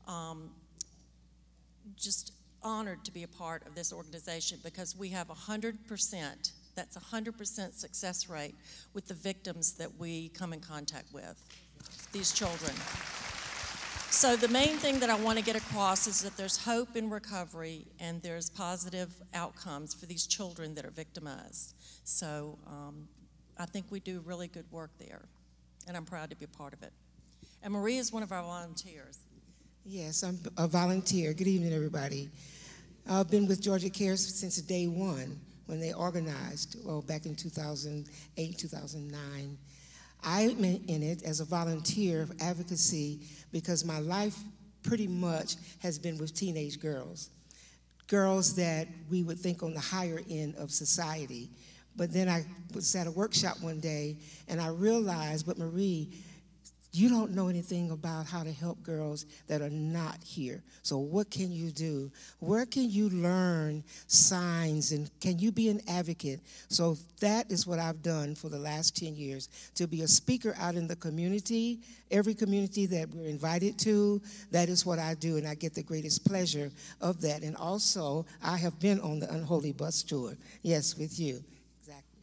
just honored to be a part of this organization because we have 100%. That's 100% success rate with the victims that we come in contact with, these children. So the main thing that I want to get across is that there's hope in recovery and there's positive outcomes for these children that are victimized. So I think we do really good work there, and I'm proud to be a part of it. And Marie is one of our volunteers. Yes, I'm a volunteer. Good evening, everybody. I've been with Georgia Cares since day one, when they organized, well, back in 2008, 2009. I'm in it as a volunteer of advocacy because my life pretty much has been with teenage girls. Girls that we would think on the higher end of society. But then I was at a workshop one day and I realized, but Marie, you don't know anything about how to help girls that are not here. So what can you do? Where can you learn signs, and can you be an advocate? So that is what I've done for the last 10 years, to be a speaker out in the community, every community that we're invited to. That is what I do, and I get the greatest pleasure of that. And also, I have been on the Unholy Bus Tour, yes, with you. Exactly.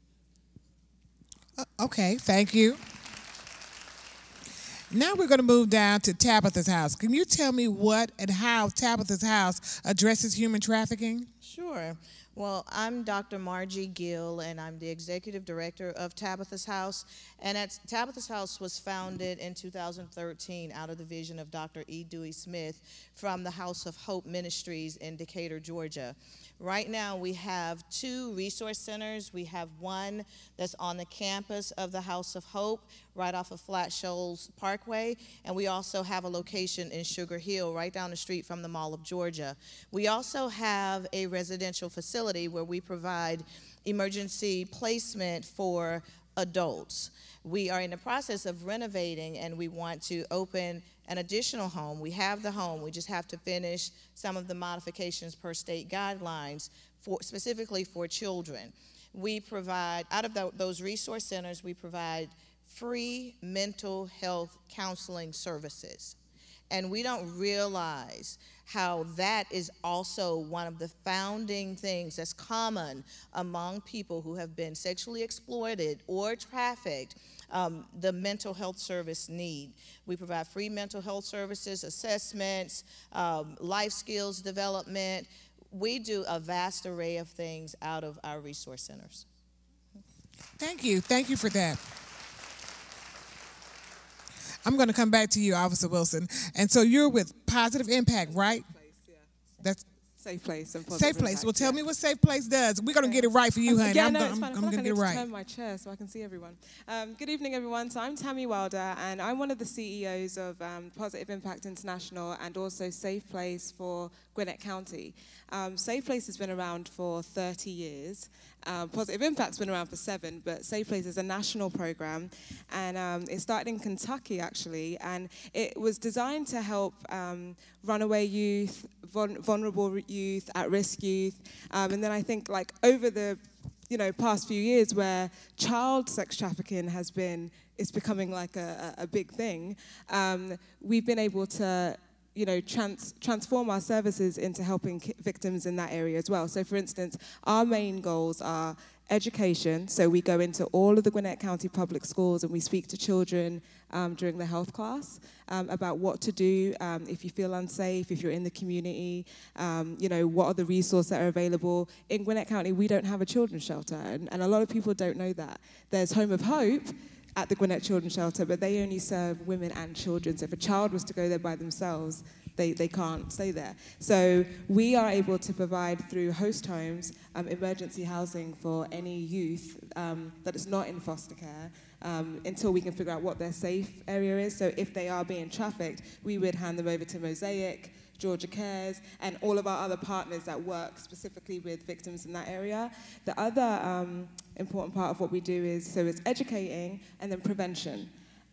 Okay, thank you. Now we're going to move down to Tabitha's house. Can you tell me what and how Tabitha's house addresses human trafficking? Sure. Well, I'm Dr. Margie Gill, and I'm the executive director of Tabitha's House. And Tabitha's House was founded in 2013 out of the vision of Dr. E. Dewey Smith from the House of Hope Ministries in Decatur, Georgia. Right now, we have 2 resource centers. We have one that's on the campus of the House of Hope, right off of Flat Shoals Parkway, and we also have a location in Sugar Hill, right down the street from the Mall of Georgia. We also have a residential facility where we provide emergency placement for adults. We are in the process of renovating, and we want to open an additional home. We have the home, we just have to finish some of the modifications per state guidelines specifically for children. We provide, out of those resource centers, we provide free mental health counseling services. And we don't realize how that is also one of the founding things that's common among people who have been sexually exploited or trafficked, the mental health service need. We provide free mental health services, assessments, life skills development. We do a vast array of things out of our resource centers. Thank you for that. I'm going to come back to you, Officer Wilson. And so you're with Positive Impact, right? Yeah. That's Safe Place and Safe Place. Well, tell me what Safe Place does. We're going to get it right for you, honey. Yeah, I'm no, going it's fine. to get it right. Turn my chair so I can see everyone. Good evening, everyone. So I'm Tammy Wilder, and I'm one of the CEOs of Positive Impact International and also Safe Place for Gwinnett County. Safe Place has been around for 30 years. Positive Impact's been around for 7, but Safe Place is a national program, and it started in Kentucky, actually, and it was designed to help runaway youth, vulnerable youth, at-risk youth, and then I think like over the past few years where child sex trafficking it's becoming like a big thing, we've been able to transform our services into helping victims in that area as well. So for instance, our main goals are education. So we go into all of the Gwinnett County public schools and we speak to children during the health class about what to do if you feel unsafe, if you're in the community, what are the resources that are available. In Gwinnett County, we don't have a children's shelter, and a lot of people don't know that. There's Home of Hope at the Gwinnett Children's Shelter, but they only serve women and children. So if a child was to go there by themselves, they can't stay there. So we are able to provide through host homes emergency housing for any youth that is not in foster care until we can figure out what their safe area is. So if they are being trafficked, we would hand them over to Mosaic, Georgia Cares, and all of our other partners that work specifically with victims in that area. The other important part of what we do is it's educating and then prevention.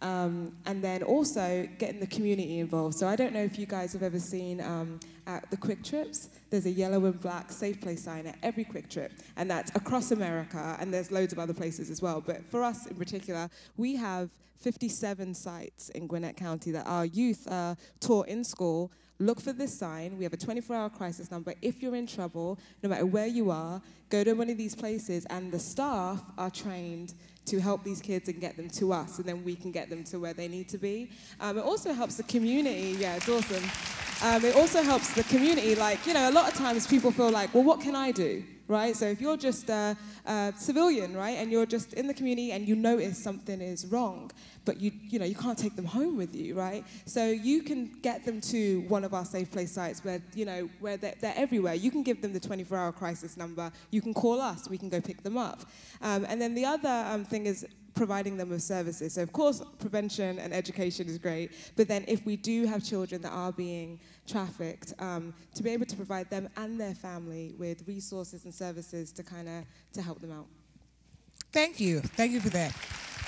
And then also getting the community involved. So I don't know if you guys have ever seen at the Quick Trips, there's a yellow and black Safe Place sign at every Quick Trip, and that's across America, and there's loads of other places as well. But for us in particular, we have 57 sites in Gwinnett County that our youth are taught in school. Look for this sign. We have a 24-hour crisis number. If you're in trouble, no matter where you are, go to one of these places, and the staff are trained to help these kids and get them to us, and then we can get them to where they need to be. It also helps the community. Yeah, it's awesome. It also helps the community. Like, a lot of times people feel like, well, what can I do, right? So if you're just a civilian, right, and you're just in the community and you notice something is wrong, but you can't take them home with you, right? So you can get them to one of our Safe Place sites where they're everywhere. You can give them the 24-hour crisis number. You can call us. We can go pick them up. And then the other thing is providing them with services. So of course, prevention and education is great, but then if we do have children that are being trafficked, to be able to provide them and their family with resources and services to help them out. Thank you. Thank you for that.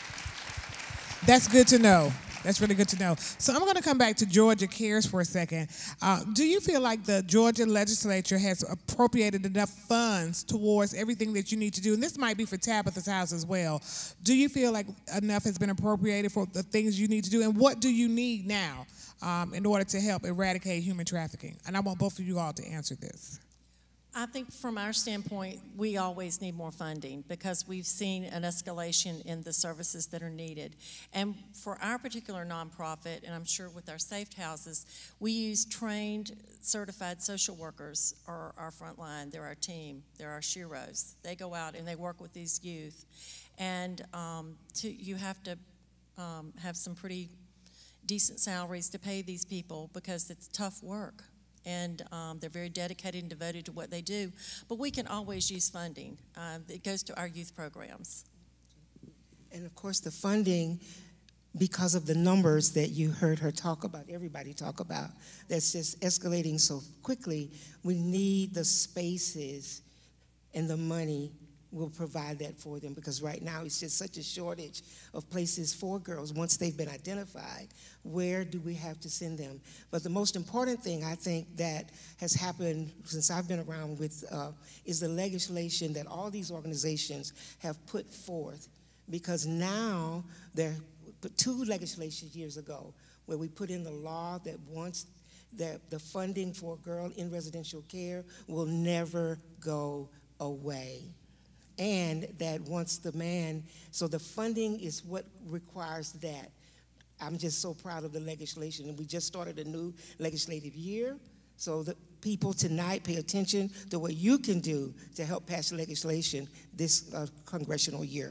That's good to know. That's really good to know. So I'm going to come back to Georgia Cares for a second. Do you feel like the Georgia legislature has appropriated enough funds towards everything that you need to do? And this might be for Tabitha's house as well. Do you feel like enough has been appropriated for the things you need to do? And what do you need now in order to help eradicate human trafficking? And I want both of you all to answer this. I think from our standpoint, we always need more funding because we've seen an escalation in the services that are needed. And for our particular nonprofit, and I'm sure with our safe houses, we use trained, certified social workers are our front line. They're our team. They're our sheroes. They go out and they work with these youth. And you have to have some pretty decent salaries to pay these people because it's tough work. And they're very dedicated and devoted to what they do. But we can always use funding. It goes to our youth programs. And of course the funding, because of the numbers that you heard her talk about, everybody talk about, that's just escalating so quickly, we need the spaces and the money will provide that for them, because right now it's just such a shortage of places for girls. Once they've been identified, where do we have to send them? But the most important thing I think that has happened since I've been around with is the legislation that all these organizations have put forth, because now there are 2 legislations years ago where we put in the law that once the funding for a girl in residential care will never go away. And that once the man, so the funding is what requires that. I'm just so proud of the legislation. And we just started a new legislative year. So the people tonight pay attention to what you can do to help pass legislation this congressional year.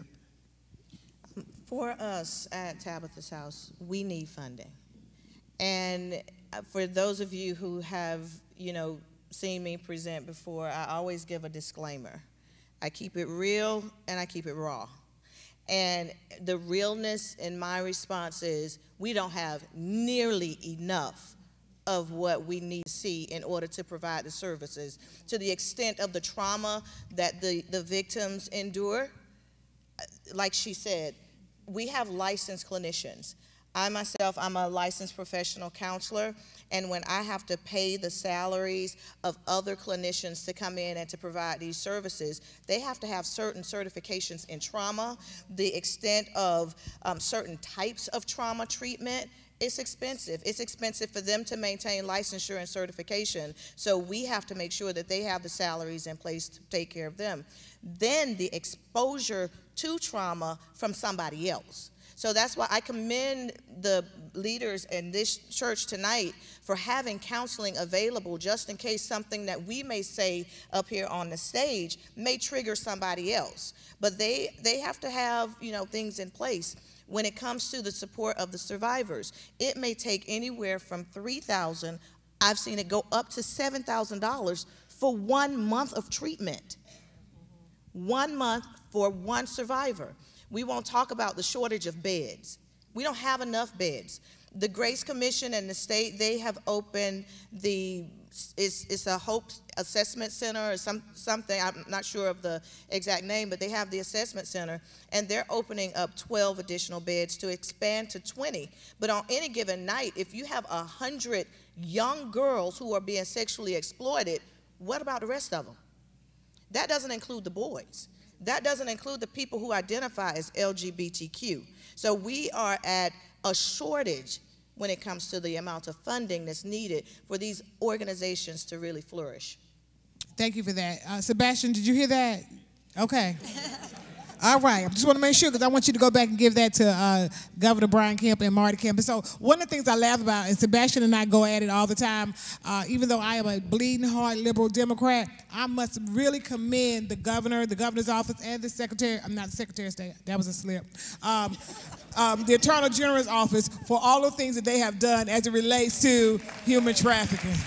For us at Tabitha's House, we need funding. And for those of you who have, seen me present before, I always give a disclaimer. I keep it real and I keep it raw. And the realness in my response is we don't have nearly enough of what we need to see in order to provide the services. To the extent of the trauma that the victims endure, like she said, we have licensed clinicians. I myself, I'm a licensed professional counselor, and when I have to pay the salaries of other clinicians to come in and to provide these services, they have to have certain certifications in trauma, the extent of certain types of trauma treatment. It's expensive. It's expensive for them to maintain licensure and certification, so we have to make sure that they have the salaries in place to take care of them. Then the exposure to trauma from somebody else. So that's why I commend the leaders in this church tonight for having counseling available just in case something that we may say up here on the stage may trigger somebody else. But they have to have, you know, things in place. When it comes to the support of the survivors, it may take anywhere from $3,000, I've seen it go up to $7,000 for 1 month of treatment. 1 month for one survivor. We won't talk about the shortage of beds. We don't have enough beds. The Grace Commission and the state, they have opened it's a Hope Assessment Center or something, I'm not sure of the exact name, but they have the assessment center, and they're opening up 12 additional beds to expand to 20. But on any given night, if you have 100 young girls who are being sexually exploited, what about the rest of them? That doesn't include the boys. That doesn't include the people who identify as LGBTQ. So we are at a shortage when it comes to the amount of funding that's needed for these organizations to really flourish. Thank you for that. Sebastian, did you hear that? Okay. All right. I just want to make sure because I want you to go back and give that to Governor Brian Kemp and Marty Kemp. And so one of the things I laugh about is Sebastian and I go at it all the time. Even though I am a bleeding heart liberal Democrat, I must really commend the governor, the governor's office, and the secretary. I'm not the secretary of state. That was a slip. The Attorney General's office for all the things that they have done as it relates to human trafficking.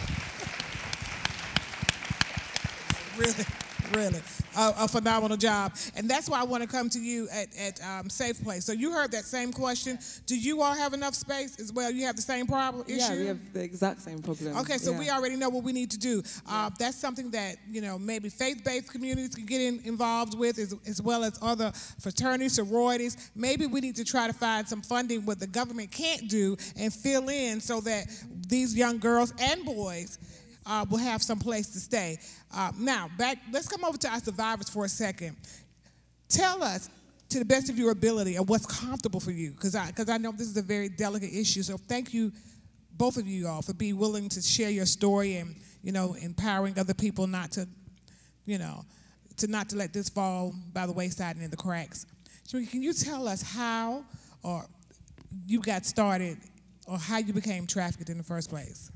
Really. A phenomenal job. And that's why I want to come to you at Safe Place. So you heard that same question. Do you all have enough space as well? You have the same problem issue? Yeah, we have the exact same problem. Okay, so we already know what we need to do. That's something that, you know, maybe faith-based communities can get involved with as well as other fraternities, sororities. Maybe we need to try to find some funding what the government can't do and fill in so that these young girls and boys will have some place to stay. Now, let's come over to our survivors for a second. Tell us, to the best of your ability, of what's comfortable for you, because I know this is a very delicate issue. So thank you, both of you all, for being willing to share your story and, you know, empowering other people not to, you know, not to let this fall by the wayside and in the cracks. So can you tell us how or you got started or how you became trafficked in the first place?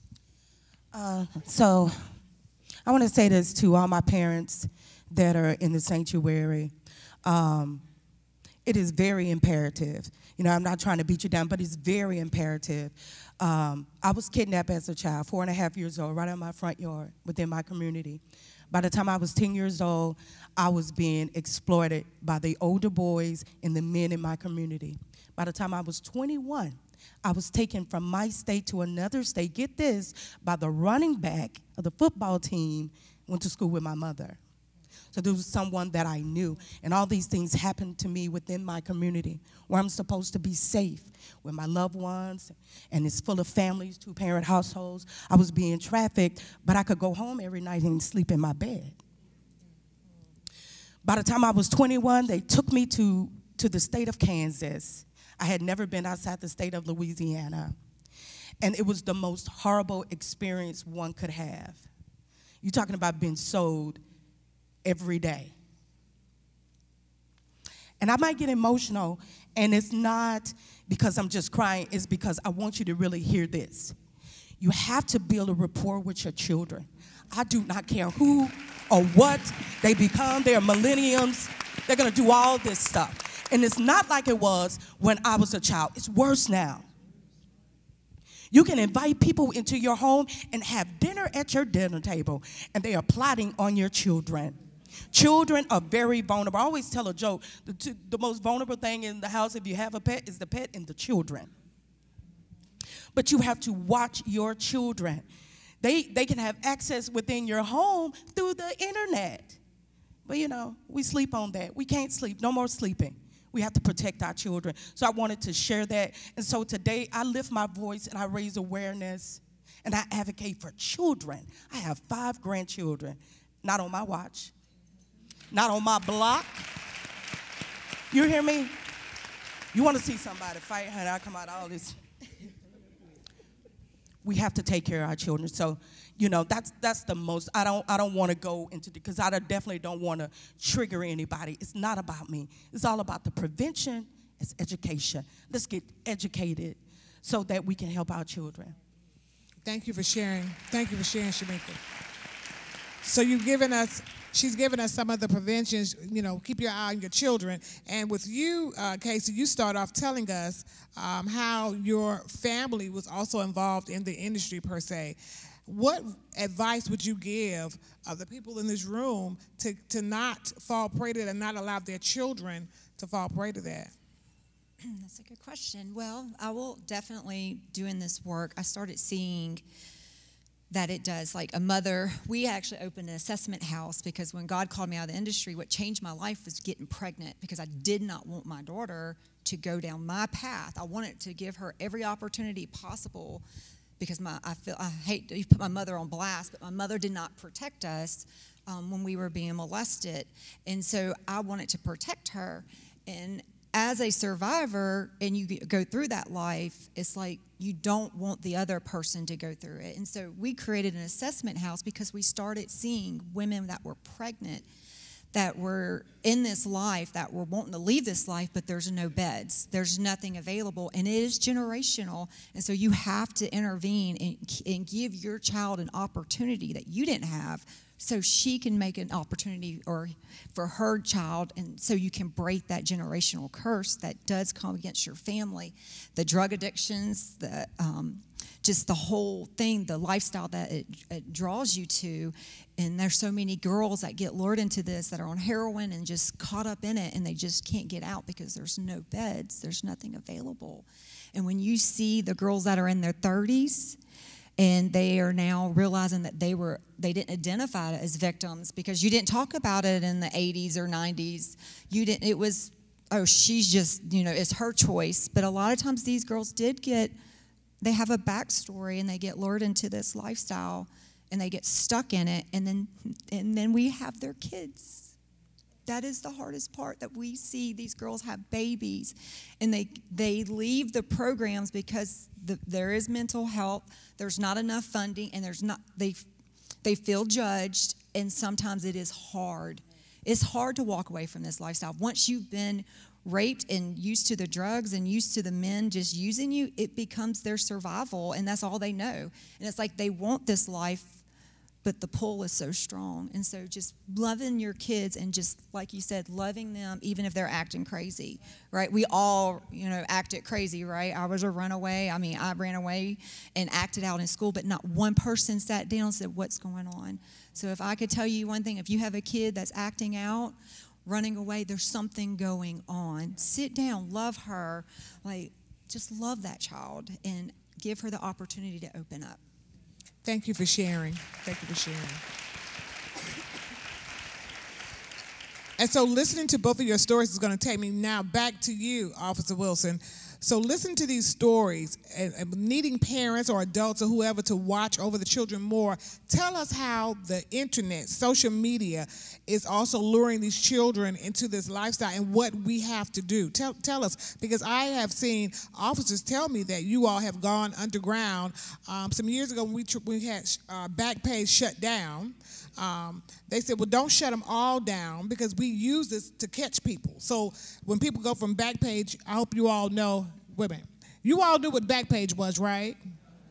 So I want to say this to all my parents that are in the sanctuary. It is very imperative. You know, I'm not trying to beat you down, but it's very imperative. I was kidnapped as a child, 4.5 years old, right out of my front yard within my community. By the time I was 10 years old, I was being exploited by the older boys and the men in my community. By the time I was 21, I was taken from my state to another state, get this, by the running back of the football team, went to school with my mother. So there was someone that I knew. And all these things happened to me within my community where I'm supposed to be safe with my loved ones. And it's full of families, 2-parent households. I was being trafficked, but I could go home every night and sleep in my bed. By the time I was 21, they took me to the state of Kansas. I had never been outside the state of Louisiana. And it was the most horrible experience one could have. You're talking about being sold every day. And I might get emotional, and it's not because I'm just crying, it's because I want you to really hear this. You have to build a rapport with your children. I do not care who or what they become. They're millenniums. They're going to do all this stuff. And it's not like it was when I was a child. It's worse now. You can invite people into your home and have dinner at your dinner table, and they are plotting on your children. Children are very vulnerable. I always tell a joke. The most vulnerable thing in the house, if you have a pet, is the pet and the children. But you have to watch your children. They can have access within your home through the internet. But, you know, we sleep on that. We can't sleep. No more sleeping. We have to protect our children. So I wanted to share that. And so today I lift my voice and I raise awareness and I advocate for children. I have 5 grandchildren, not on my watch, not on my block. You hear me? You want to see somebody fight, honey, I come out all this. We have to take care of our children. So, you know, that's the most. I don't want to go into because I definitely don't want to trigger anybody. It's not about me. It's all about the prevention. It's education. Let's get educated so that we can help our children. Thank you for sharing. Thank you for sharing, Shamika. So she's given us some of the preventions, you know, keep your eye on your children. And with you, Casey, you start off telling us how your family was also involved in the industry per se. What advice would you give the people in this room to not fall prey to that and not allow their children to fall prey to that? That's a good question. Well, I will definitely, doing this work, I started seeing that it does. Like a mother, we actually opened an assessment house because when God called me out of the industry, what changed my life was getting pregnant because I did not want my daughter to go down my path. I wanted to give her every opportunity possible because I hate to put my mother on blast, but my mother did not protect us when we were being molested. And so I wanted to protect her. And as a survivor and you go through that life, it's like you don't want the other person to go through it. And so we created an assessment house because we started seeing women that were pregnant, that were in this life, that were wanting to leave this life, but there's no beds. There's nothing available, and it is generational. And so you have to intervene and give your child an opportunity that you didn't have so she can make an opportunity or for her child, and so you can break that generational curse that does come against your family. The drug addictions, just the whole thing, the lifestyle that it draws you to. And there's so many girls that get lured into this that are on heroin and just caught up in it, and they just can't get out because there's no beds, there's nothing available. And when you see the girls that are in their 30s, and they are now realizing that they didn't identify as victims because you didn't talk about it in the 80s or 90s. It was, oh, she's just, it's her choice. But a lot of times these girls they have a backstory and they get lured into this lifestyle and they get stuck in it, and then we have their kids. That is the hardest part, that we see these girls have babies and they leave the programs because there is mental health, there's not enough funding, and they feel judged, and sometimes it is hard. It's hard to walk away from this lifestyle. Once you've been raped and used to the drugs and used to the men just using you, it becomes their survival, and that's all they know. And it's like they want this life, but the pull is so strong. And so just loving your kids and just, like you said, loving them even if they're acting crazy, right? We all, acted crazy, right? I was a runaway. I ran away and acted out in school, but not one person sat down and said, what's going on? So if I could tell you one thing, if you have a kid that's acting out, running away, there's something going on. Sit down, love her, just love that child and give her the opportunity to open up. Thank you for sharing. Thank you for sharing. And so listening to both of your stories is going to take me now back to you, Officer Wilson. So listen to these stories and needing parents or adults or whoever to watch over the children more. Tell us how the internet, social media, is also luring these children into this lifestyle and what we have to do. Tell us, because I have seen officers tell me that you all have gone underground. Some years ago when we had Backpage shut down, they said, well, don't shut them all down because we use this to catch people. So when people go from Backpage, I hope you all know, wait a minute, you all knew what Backpage was, right?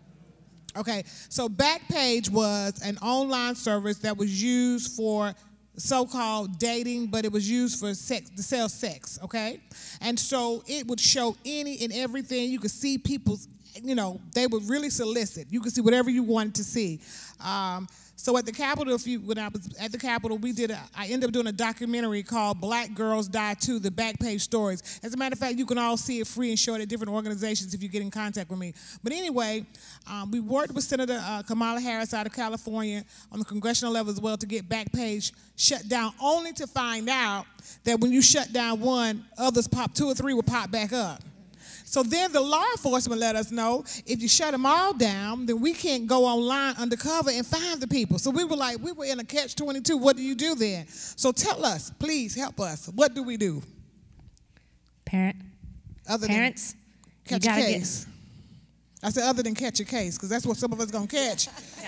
Okay, so Backpage was an online service that was used for so-called dating, but it was used for sex, to sell sex, okay? And so it would show any and everything. You could see people's, you know, they would really solicit. You could see whatever you wanted to see. So at the Capitol, when I was at the Capitol, I ended up doing a documentary called Black Girls Die Too, the back page stories. As a matter of fact, you can all see it free and show it at different organizations if you get in contact with me. But anyway, we worked with Senator Kamala Harris out of California on the congressional level as well to get back page shut down, only to find out that when you shut down one, others pop, 2 or 3 will pop back up. So then the law enforcement let us know, if you shut them all down, then we can't go online undercover and find the people. So we were like, we were in a catch-22. What do you do then? So tell us, please help us. What do we do? Parents, Catch a case. I said other than catch a case, because that's what some of us going to catch.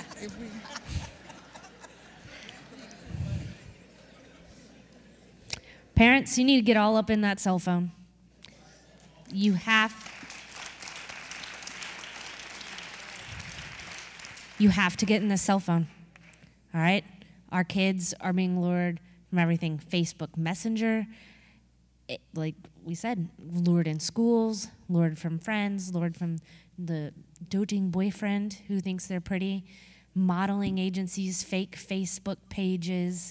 Parents, you need to get all up in that cell phone. You have to get in the cell phone, all right? Our kids are being lured from everything. Facebook Messenger, like we said, lured in schools, lured from friends, lured from the doting boyfriend who thinks they're pretty, modeling agencies, fake Facebook pages,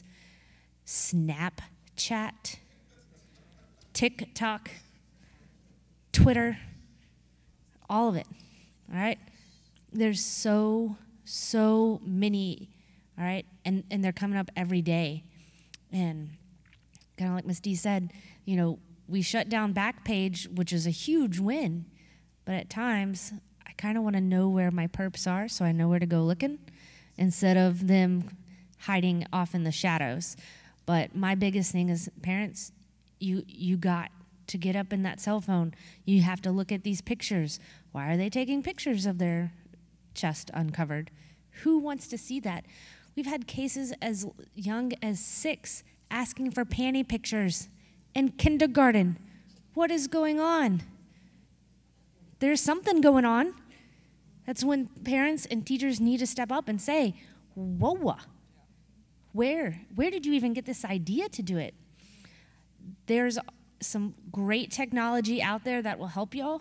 Snapchat, TikTok, Twitter, all of it, all right? There's so many, all right? And they're coming up every day. And kind of like Ms. D said, you know, we shut down Backpage, which is a huge win, but at times I kind of want to know where my perps are so I know where to go looking instead of them hiding off in the shadows. But my biggest thing is, parents, you got to get up in that cell phone. You have to look at these pictures. Why are they taking pictures of their chest uncovered? Who wants to see that? We've had cases as young as 6 asking for panty pictures in kindergarten. What is going on? There's something going on. That's when parents and teachers need to step up and say, whoa, where did you even get this idea to do it? There's some great technology out there that will help y'all.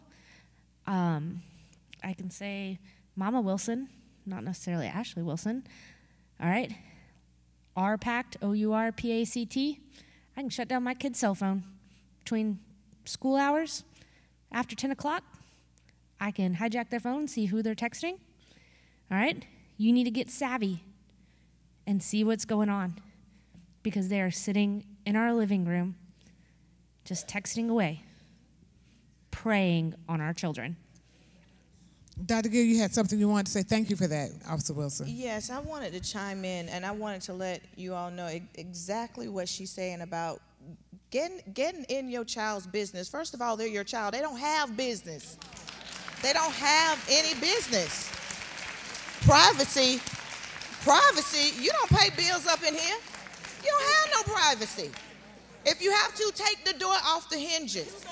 I can say Mama Wilson, not necessarily Ashley Wilson. All right. RPACT, OURPACT. I can shut down my kid's cell phone between school hours, after 10 o'clock. I can hijack their phone, see who they're texting. All right. You need to get savvy and see what's going on, because they are sitting in our living room just texting away, preying on our children. Dr. Gill, you had something you wanted to say. Thank you for that, Officer Wilson. Yes, I wanted to chime in, and I wanted to let you all know exactly what she's saying about getting in your child's business. First of all, they're your child. They don't have business. They don't have any business. Privacy, you don't pay bills up in here. You don't have no privacy. If you have to, take the door off the hinges.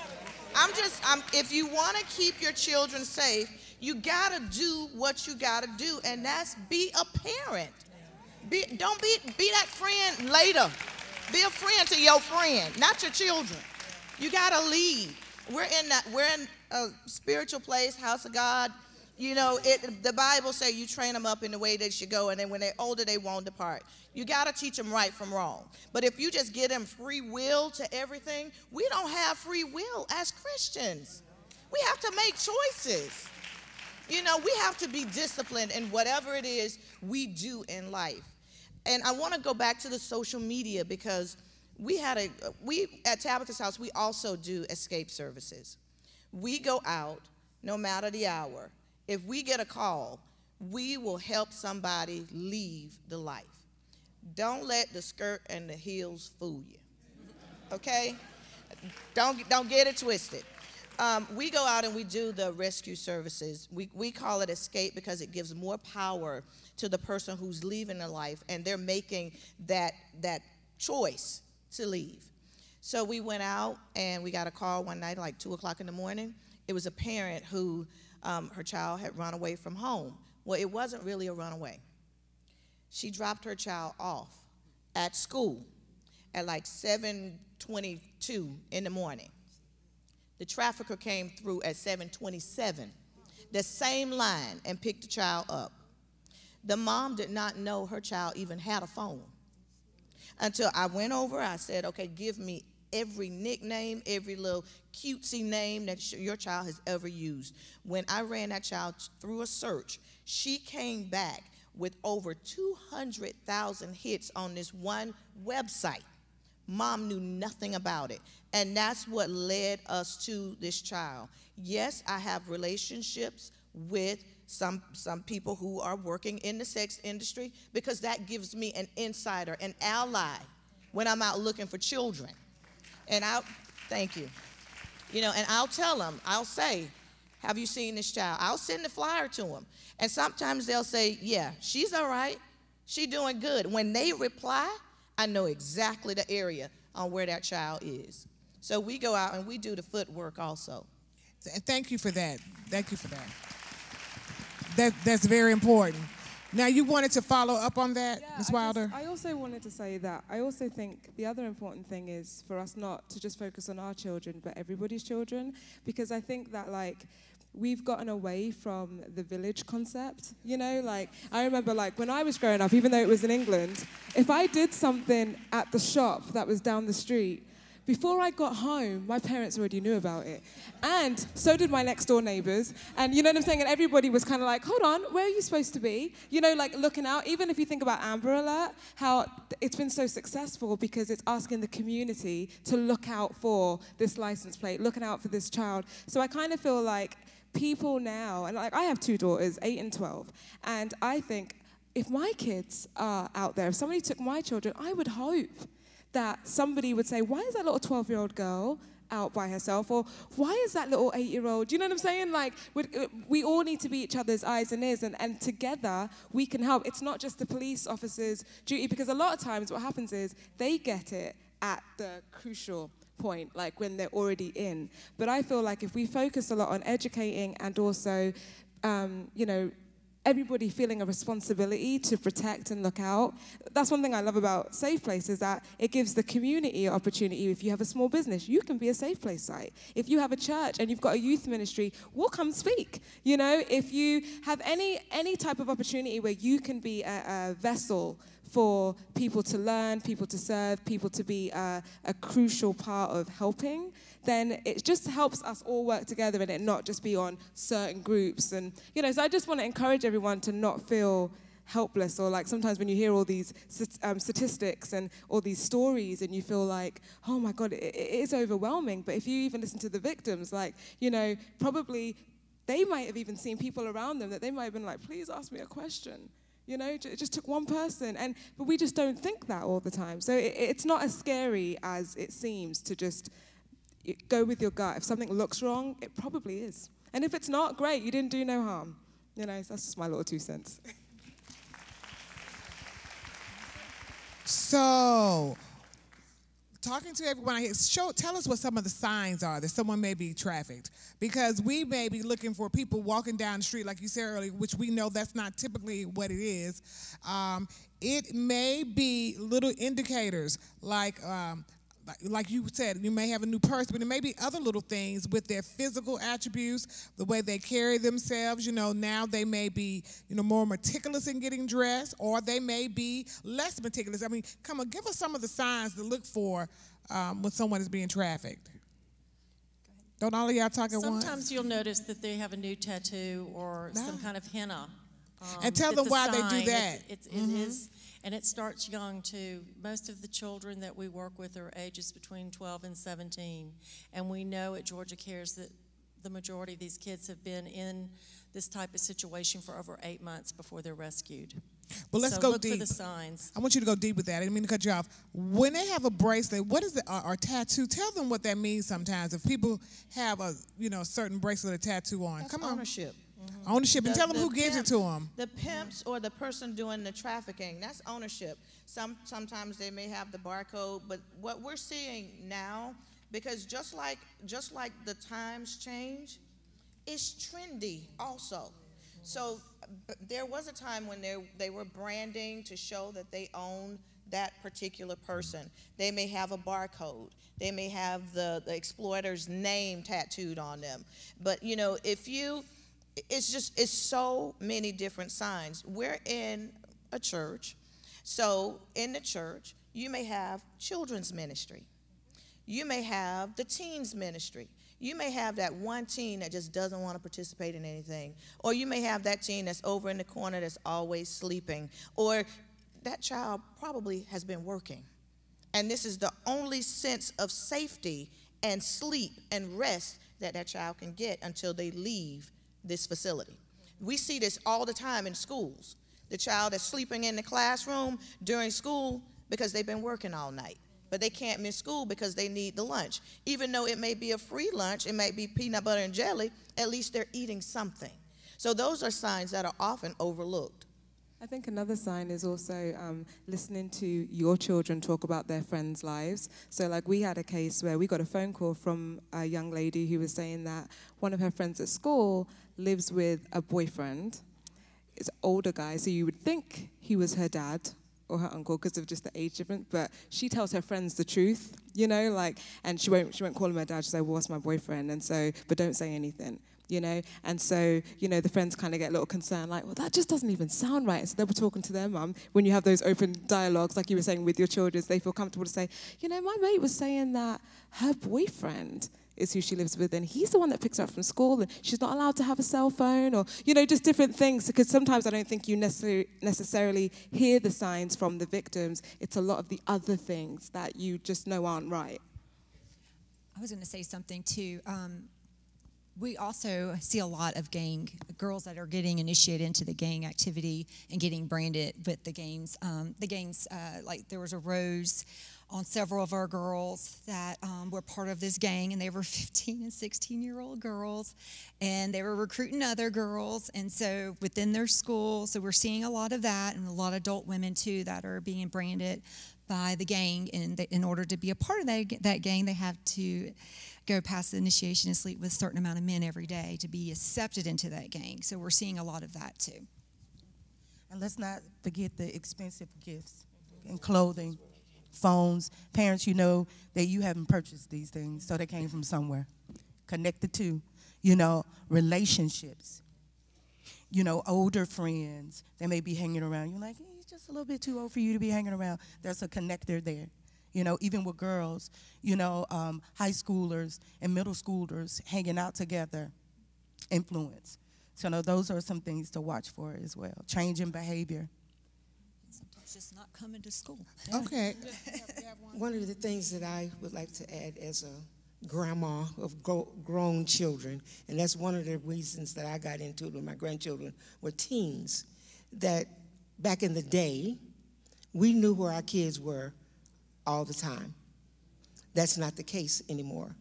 If you want to keep your children safe, you gotta do what you gotta do, and that's be a parent. Don't be that friend later. Be a friend to your friend, not your children. You gotta lead. We're in a spiritual place, house of God. You know, the Bible says you train them up in the way they should go, and then when they're older, they won't depart. You got to teach them right from wrong. But if you just give them free will to everything, we don't have free will as Christians. We have to make choices. You know, we have to be disciplined in whatever it is we do in life. And I want to go back to the social media, because we at Tabitha's house, we also do escape services. We go out no matter the hour. If we get a call, we will help somebody leave the life. Don't let the skirt and the heels fool you, okay? Don't get it twisted. We go out and we do the rescue services. We call it escape because it gives more power to the person who's leaving their life, and they're making that choice to leave. So we went out and we got a call one night, like 2 o'clock in the morning. It was a parent who her child had run away from home. Well, it wasn't really a runaway. She dropped her child off at school at like 7:22 in the morning. The trafficker came through at 7:27, the same line, and picked the child up. The mom did not know her child even had a phone until I went over. I said, okay, give me every nickname, every little cutesy name that your child has ever used. When I ran that child through a search, she came back with over 200,000 hits on this one website. Mom knew nothing about it. And that's what led us to this child. Yes, I have relationships with some people who are working in the sex industry, because that gives me an insider, an ally, when I'm out looking for children. And thank you. You know, and I'll tell them, I'll say, have you seen this child? I'll send the flyer to them. And sometimes they'll say, yeah, she's all right. She's doing good. When they reply, I know exactly the area on where that child is. So we go out and we do the footwork also. Thank you for that. Thank you for that. That's very important. Now, you wanted to follow up on that, Ms. Wilder? I also wanted to say that I also think the other important thing is for us not to just focus on our children, but everybody's children, because I think that, like, we've gotten away from the village concept, you know? Like, I remember, like, when I was growing up, even though it was in England, if I did something at the shop that was down the street, before I got home, my parents already knew about it. And so did my next door neighbors. And you know what I'm saying? And everybody was kind of like, hold on, where are you supposed to be? You know, like looking out. Even if you think about Amber Alert, how it's been so successful because it's asking the community to look out for this license plate, looking out for this child. So I kind of feel like people now, and like I have two daughters, 8 and 12, and I think if my kids are out there, if somebody took my children, I would hope that somebody would say, why is that little 12-year-old girl out by herself? Or why is that little 8-year-old? You know what I'm saying? Like, we all need to be each other's eyes and ears, and together we can help. It's not just the police officers' duty, because a lot of times what happens is they get it at the crucial point, like when they're already in. But I feel like if we focus a lot on educating and also, you know, everybody feeling a responsibility to protect and look out. That's one thing I love about Safe Place, is that it gives the community an opportunity. If you have a small business, you can be a Safe Place site. If you have a church and you've got a youth ministry, we'll come speak. You know, if you have any type of opportunity where you can be a vessel for people to learn, people to serve, people to be a crucial part of helping, then it just helps us all work together and it not just be on certain groups. And, you know, so I just want to encourage everyone to not feel helpless, or like sometimes when you hear all these statistics and all these stories and you feel like, oh my God, it is overwhelming. But if you even listen to the victims, like, you know, probably they might have even seen people around them that they might have been like, please ask me a question. You know, it just took one person. But we just don't think that all the time. So it's not as scary as it seems to just go with your gut. If something looks wrong, it probably is. And if it's not, great, you didn't do no harm. You know, so that's just my little 2 cents. So, talking to everyone here, tell us what some of the signs are that someone may be trafficked. Because we may be looking for people walking down the street, like you said earlier, which we know that's not typically what it is. It may be little indicators like you said, you may have a new person, but it may be other little things with their physical attributes, the way they carry themselves. You know, now they may be, you know, more meticulous in getting dressed, or they may be less meticulous. I mean, come on, give us some of the signs to look for when someone is being trafficked. Don't all of y'all talk at once? Sometimes you'll notice that they have a new tattoo or some kind of henna. And tell them why they do that. It is. And it starts young, too. Most of the children that we work with are ages between 12 and 17. And we know at Georgia Cares that the majority of these kids have been in this type of situation for over 8 months before they're rescued. Well, let's go look deep. For the signs. I want you to go deep with that. I didn't mean to cut you off. When they have a bracelet, what is it, or tattoo? Tell them what that means sometimes. If people have a certain bracelet or tattoo on. That's Come on. ownership. Mm-hmm. Ownership, and tell them who gives it to them. The pimps or the person doing the trafficking, that's ownership. Sometimes they may have the barcode, but what we're seeing now, because just like the times change, it's trendy also. So there was a time when they were branding to show that they own that particular person. They may have a barcode. They may have the exploiter's name tattooed on them. But you know, it's so many different signs. We're in a church. So in the church, you may have children's ministry. You may have the teens ministry. You may have that one teen that just doesn't want to participate in anything. Or you may have that teen that's over in the corner that's always sleeping. Or that child probably has been working. And this is the only sense of safety and sleep and rest that that child can get until they leave this facility. We see this all the time in schools. The child is sleeping in the classroom during school because they've been working all night. But they can't miss school because they need the lunch. Even though it may be a free lunch, it might be peanut butter and jelly, at least they're eating something. So those are signs that are often overlooked. I think another sign is also listening to your children talk about their friends' lives. So like we had a case where we got a phone call from a young lady who was saying that one of her friends at school lives with a boyfriend. It's an older guy, so you would think he was her dad or her uncle because of just the age difference, but she tells her friends the truth, you know, like, and she won't call him her dad. She'll say, well, what's my boyfriend? And so, but don't say anything, you know. And so, you know, the friends kind of get a little concerned, like, well, that just doesn't even sound right. And so they were talking to their mum. When you have those open dialogues, like you were saying with your children, they feel comfortable to say, you know, my mate was saying that her boyfriend is who she lives with, and he's the one that picks her up from school, and she's not allowed to have a cell phone, or, you know, just different things, because sometimes I don't think you necessarily hear the signs from the victims. It's a lot of the other things that you just know aren't right. I was going to say something, too. We also see a lot of girls that are getting initiated into the gang activity and getting branded with the gangs. Like there was a Rose on several of our girls that were part of this gang, and they were 15 and 16-year-old girls, and they were recruiting other girls, and so within their school, so we're seeing a lot of that, and a lot of adult women, too, that are being branded by the gang, and in order to be a part of that gang, they have to go past the initiation and sleep with a certain amount of men every day to be accepted into that gang, so we're seeing a lot of that, too. And let's not forget the expensive gifts and clothing. Phones, parents, you know that you haven't purchased these things, so they came from somewhere. Connected to, you know, relationships. You know, older friends, they may be hanging around. You're like, he's just a little bit too old for you to be hanging around. There's a connector there. You know, even with girls, you know, high schoolers and middle schoolers hanging out together, influence. So no, those are some things to watch for as well. Changing behavior. Just not coming to school. Okay. One of the things that I would like to add as a grandma of grown children, and that's one of the reasons that I got into it when my grandchildren were teens, that back in the day, we knew where our kids were all the time. That's not the case anymore.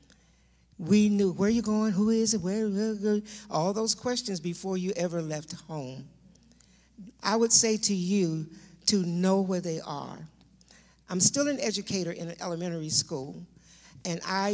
We knew where you're going, who is it, where, all those questions before you ever left home. I would say to you, to know where they are. I'm still an educator in an elementary school, and I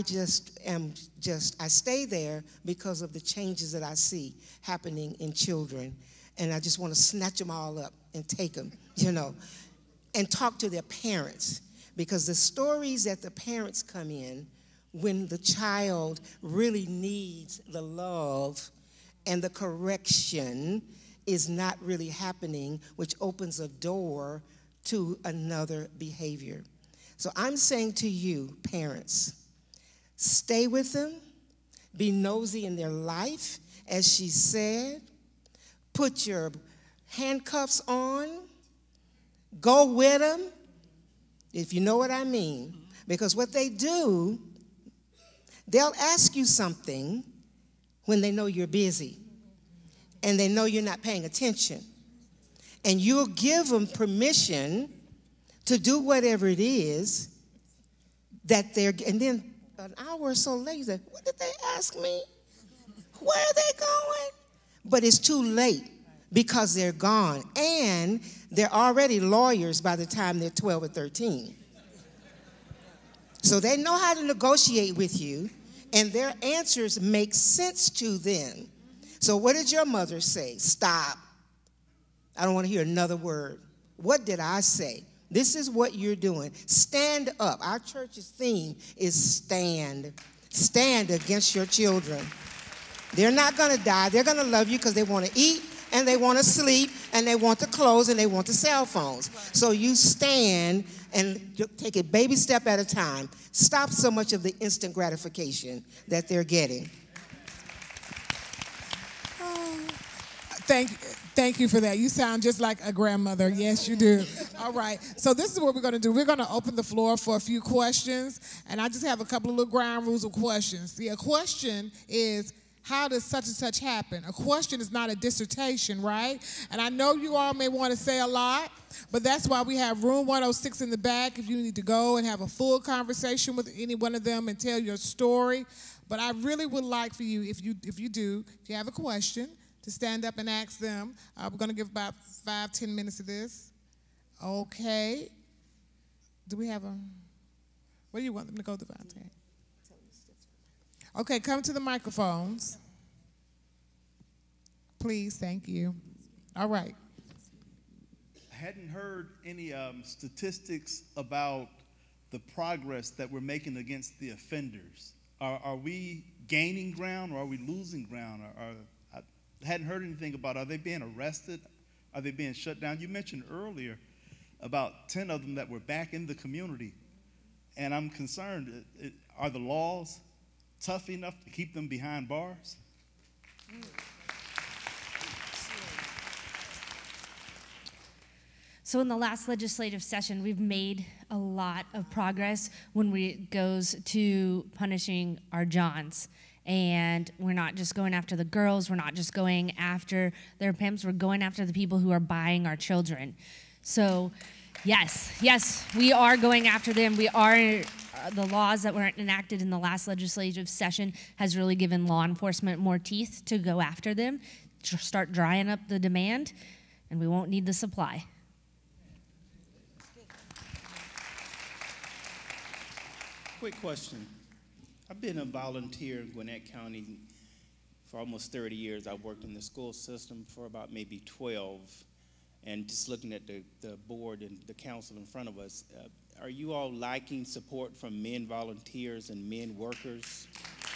stay there because of the changes that I see happening in children, and I just want to snatch them all up and take them, you know, and talk to their parents, because the stories that the parents come in when the child really needs the love and the correction is not really happening, which opens a door to another behavior. So I'm saying to you, parents, stay with them, be nosy in their life, as she said, put your handcuffs on, go with them, if you know what I mean. Because what they do, they'll ask you something when they know you're busy. And they know you're not paying attention. And you'll give them permission to do whatever it is that they're, and then an hour or so later, what did they ask me? Where are they going? But it's too late because they're gone. And they're already lawyers by the time they're 12 or 13. So they know how to negotiate with you, and their answers make sense to them. So what did your mother say? Stop. I don't want to hear another word. What did I say? This is what you're doing. Stand up. Our church's theme is stand. Stand against your children. They're not going to die. They're going to love you because they want to eat and they want to sleep and they want the clothes and they want the cell phones. So you stand and take it baby step at a time. Stop so much of the instant gratification that they're getting. Thank you for that. You sound just like a grandmother. Yes, you do. All right. So this is what we're going to do. We're going to open the floor for a few questions, and I just have a couple of little ground rules of questions. See, a question is, how does such and such happen? A question is not a dissertation, right? And I know you all may want to say a lot, but that's why we have room 106 in the back if you need to go and have a full conversation with any one of them and tell your story. But I really would like for you, if you have a question, to stand up and ask them. We're going to give about 5-10 minutes of this. Okay. Do we have a, where do you want them to go, Devontae? Okay, come to the microphones. Please, thank you. All right. I hadn't heard any statistics about the progress that we're making against the offenders. Are we gaining ground or are we losing ground? I hadn't heard anything about, are they being arrested? Are they being shut down? You mentioned earlier about 10 of them that were back in the community. And I'm concerned, are the laws tough enough to keep them behind bars? So in the last legislative session, we've made a lot of progress when it goes to punishing our Johns. And we're not just going after the girls, we're not just going after their pimps, we're going after the people who are buying our children. So yes, we are going after them. The laws that were enacted in the last legislative session has really given law enforcement more teeth to go after them, to start drying up the demand, and we won't need the supply. Quick question. I've been a volunteer in Gwinnett County for almost 30 years. I've worked in the school system for about maybe 12. And just looking at the board and the council in front of us, are you all lacking support from men volunteers and men workers?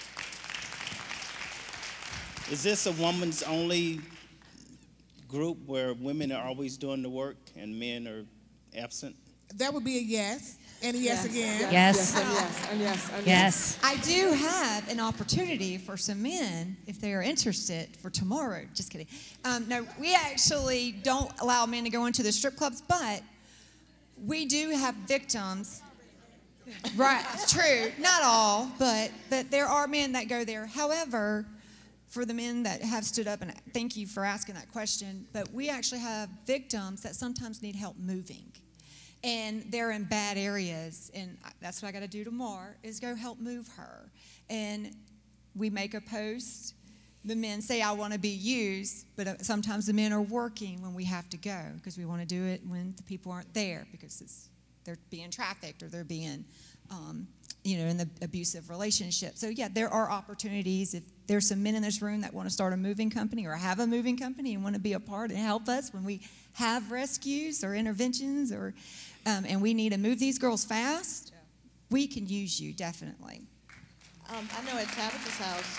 Is this a woman's only group where women are always doing the work and men are absent? That would be a yes. And a yes again. Yes. Yes. I do have an opportunity for some men, if they are interested, for tomorrow. Just kidding. No, we actually don't allow men to go into the strip clubs, but we do have victims. Right, it's true. Not all, but there are men that go there. However, for the men that have stood up, and thank you for asking that question, but we actually have victims that sometimes need help moving. And they're in bad areas, and that's what I got to do tomorrow, is go help move her. And we make a post. The men say, I want to be used, but sometimes the men are working when we have to go because we want to do it when the people aren't there because they're being trafficked or they're being, in the abusive relationship. So, yeah, there are opportunities. If there's some men in this room that want to start a moving company or have a moving company and want to be a part and help us when we have rescues or interventions and we need to move these girls fast, we can use you, definitely. I know at Tabitha's house,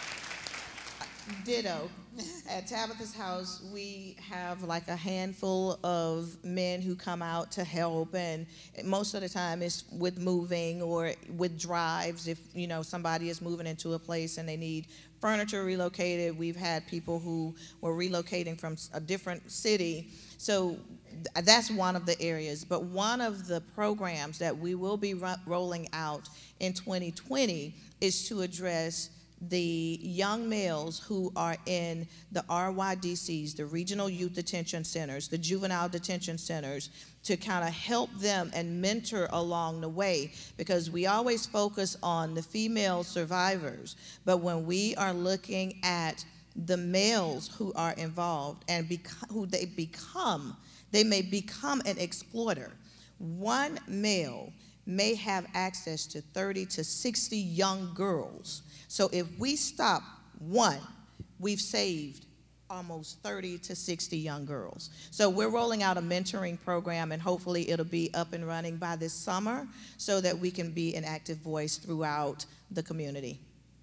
ditto. At Tabitha's house, we have like a handful of men who come out to help, and most of the time it's with moving or with drives. If somebody is moving into a place and they need furniture relocated, we've had people who were relocating from a different city. So that's one of the areas. But one of the programs that we will be rolling out in 2020 is to address the young males who are in the RYDCs, the Regional Youth Detention Centers, the Juvenile Detention Centers, to kind of help them and mentor along the way, because we always focus on the female survivors, but when we are looking at the males who are involved and they may become an exploiter. One male may have access to 30 to 60 young girls. So if we stop one, we've saved almost 30 to 60 young girls. So we're rolling out a mentoring program, and hopefully it'll be up and running by this summer so that we can be an active voice throughout the community.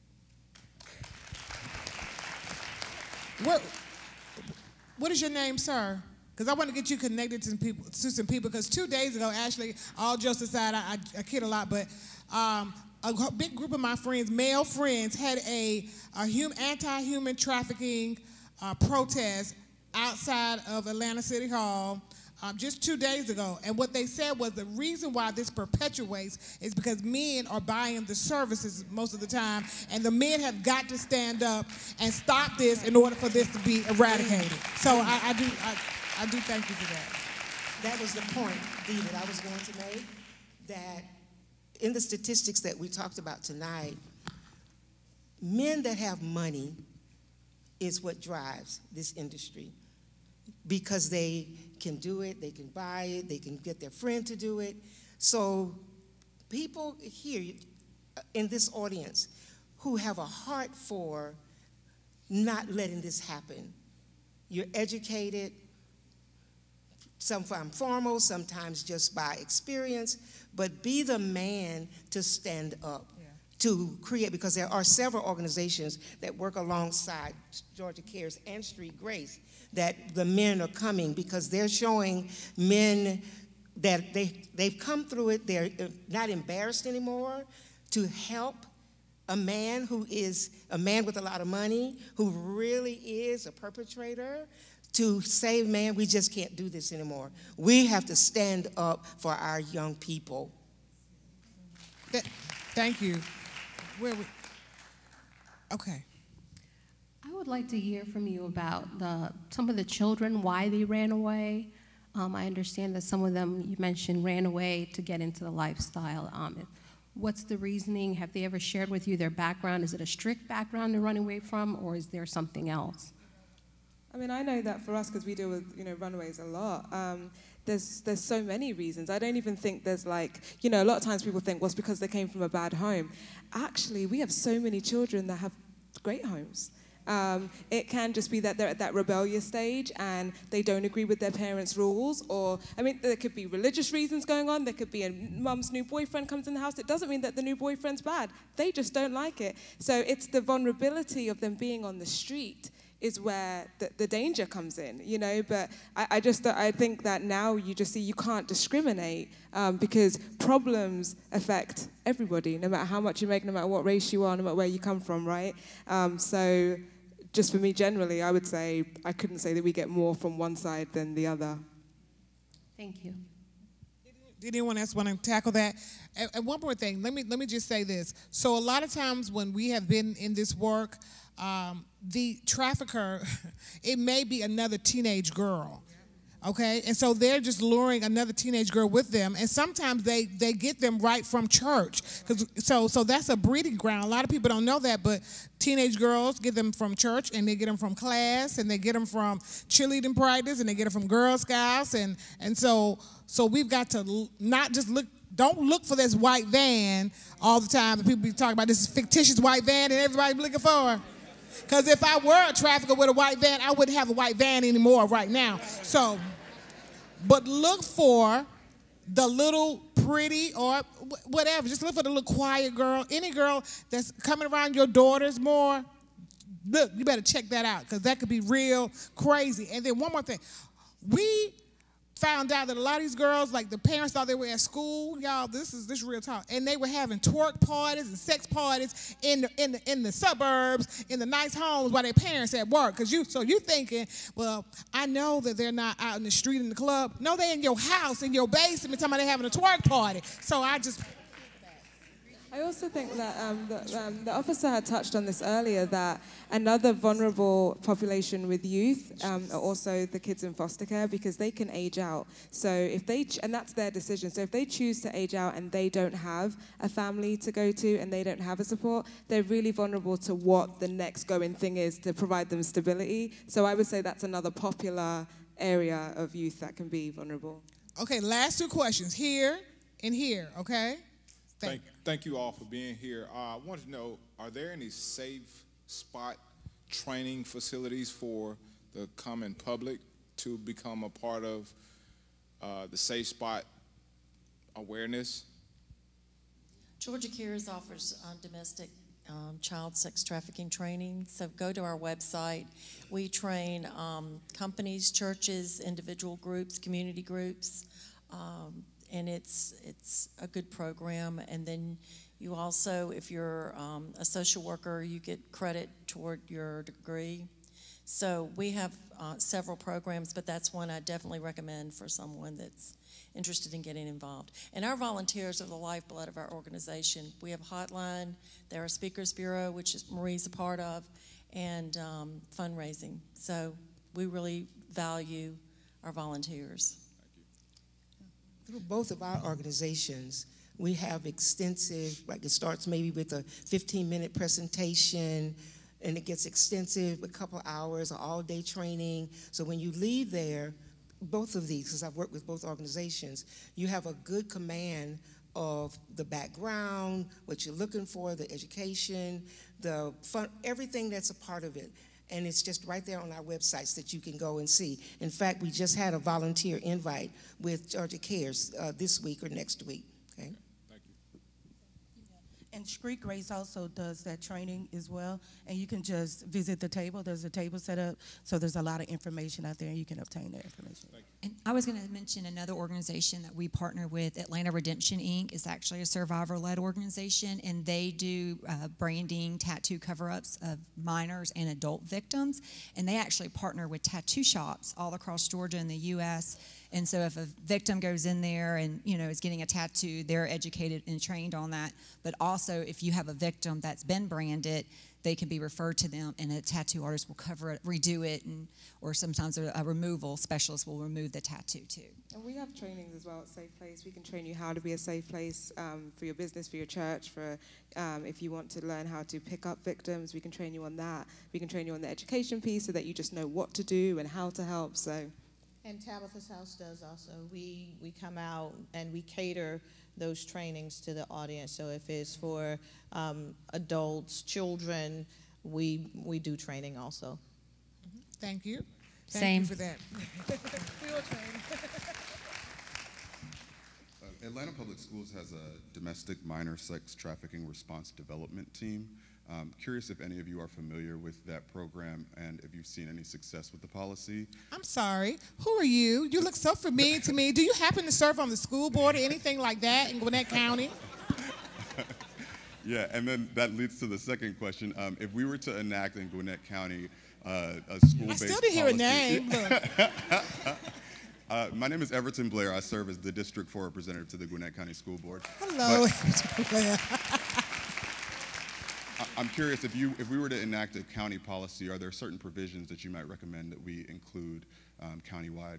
What is your name, sir? Because I want to get you connected to some people. Because 2 days ago, actually, all jokes aside, I kid a lot, but a big group of my friends, male friends, had a anti-human trafficking protest outside of Atlanta City Hall just 2 days ago. And what they said was the reason why this perpetuates is because men are buying the services most of the time, and the men have got to stand up and stop this in order for this to be eradicated. So I do thank you for that. That was the point, Dee, that I was going to make, that in the statistics that we talked about tonight, men that have money is what drives this industry, because they can do it, they can buy it, they can get their friend to do it. So people here in this audience who have a heart for not letting this happen, you're educated, sometimes formal, sometimes just by experience, but be the man to stand up. To create, because there are several organizations that work alongside Georgia Cares and Street Grace, that the men are coming because they're showing men that they've come through it, they're not embarrassed anymore to help a man who is a man with a lot of money, who really is a perpetrator, to say, man, we just can't do this anymore. We have to stand up for our young people. Thank you. Okay. I would like to hear from you about some of the children, why they ran away. I understand that some of them, you mentioned, ran away to get into the lifestyle. What's the reasoning? Have they ever shared with you their background? Is it a strict background they're running away from, or is there something else? I mean, I know that for us, because we deal with, runaways a lot, there's so many reasons. I don't even think there's like, a lot of times people think, well, it's because they came from a bad home. Actually, we have so many children that have great homes. It can just be that they're at that rebellious stage and they don't agree with their parents' rules, or, there could be religious reasons going on. There could be a mum's new boyfriend comes in the house. It doesn't mean that the new boyfriend's bad. They just don't like it. So it's the vulnerability of them being on the street is where the danger comes in, but I think that now you just see you can't discriminate because problems affect everybody, no matter how much you make, no matter what race you are, no matter where you come from, right? So just for me generally, I would say I couldn't say that we get more from one side than the other. Thank you. Did anyone else want to tackle that? And one more thing, let me just say this. So a lot of times when we have been in this work, the trafficker, it may be another teenage girl, okay? And so they're just luring another teenage girl with them, and sometimes they get them right from church. So that's a breeding ground. A lot of people don't know that, but teenage girls get them from church, and they get them from class, and they get them from cheerleading practice, and they get them from Girl Scouts, and so we've got to not just don't look for this white van all the time that people be talking about, this fictitious white van that everybody be looking for. Because if I were a trafficker with a white van, I wouldn't have a white van anymore right now. So, but look for the little pretty or whatever. Just look for the little quiet girl. Any girl that's coming around your daughters more, look, you better check that out, because that could be real crazy. And then one more thing. We found out that a lot of these girls, like the parents thought they were at school, y'all, this is real talk, and they were having twerk parties and sex parties in the suburbs, in the nice homes while their parents at work. So you thinking, well, I know that they're not out in the street in the club. No, they're in your house, in your basement, talking about they having a twerk party. So I also think that the officer had touched on this earlier, that another vulnerable population with youth are also the kids in foster care, because they can age out. So if and that's their decision. So if they choose to age out and they don't have a family to go to and they don't have a support, they're really vulnerable to what the next going thing is to provide them stability. So I would say that's another popular area of youth that can be vulnerable. Okay, last two questions, here and here, okay? Thank you all for being here. I wanted to know, are there any safe spot training facilities for the common public to become a part of the Safe Spot awareness? Georgia Cares offers domestic child sex trafficking training. So go to our website. We train companies, churches, individual groups, community groups, and it's a good program. And then you also, if you're a social worker, you get credit toward your degree. So we have several programs, but that's one I definitely recommend for someone that's interested in getting involved. And our volunteers are the lifeblood of our organization. We have a hotline, there are Speakers Bureau, which is Marie's a part of, and fundraising. So we really value our volunteers. Through both of our organizations, we have extensive, like it starts maybe with a 15-minute presentation, and it gets extensive, a couple hours, or all-day training. So when you leave there, both of these, because I've worked with both organizations, you have a good command of the background, what you're looking for, the education, the fun, everything that's a part of it. And it's just right there on our websites that you can go and see. In fact, we just had a volunteer invite with Georgia Cares this week or next week. Okay. And Street Grace also does that training as well. And you can just visit the table. There's a table set up, so there's a lot of information out there, and you can obtain that information. And I was going to mention another organization that we partner with, Atlanta Redemption, Inc. is actually a survivor-led organization, and they do branding, tattoo cover-ups of minors and adult victims. And they actually partner with tattoo shops all across Georgia and the U.S., and so if a victim goes in there and, you know, is getting a tattoo, they're educated and trained on that. But also, if you have a victim that's been branded, they can be referred to them, and a tattoo artist will cover it, redo it, and or sometimes a removal specialist will remove the tattoo too. And we have trainings as well at Safe Place. We can train you how to be a safe place for your business, for your church, for if you want to learn how to pick up victims, we can train you on that. We can train you on the education piece so that you just know what to do and how to help. So. And Tabitha's House does also. We come out and we cater those trainings to the audience. So if it's for adults, children, we do training also. Thank you. Same. Thank you for that. We all train. Atlanta Public Schools has a domestic minor sex trafficking response development team. Curious if any of you are familiar with that program and if you've seen any success with the policy. I'm sorry. Who are you? You look so familiar to me. Do you happen to serve on the school board or anything like that in Gwinnett County? Yeah, and then that leads to the second question. If we were to enact in Gwinnett County a school-based I still didn't hear a name. My name is Everton Blair. I serve as the District 4 representative to the Gwinnett County School Board. Hello, Everton Blair. I'm curious, if we were to enact a county policy, are there certain provisions that you might recommend that we include countywide?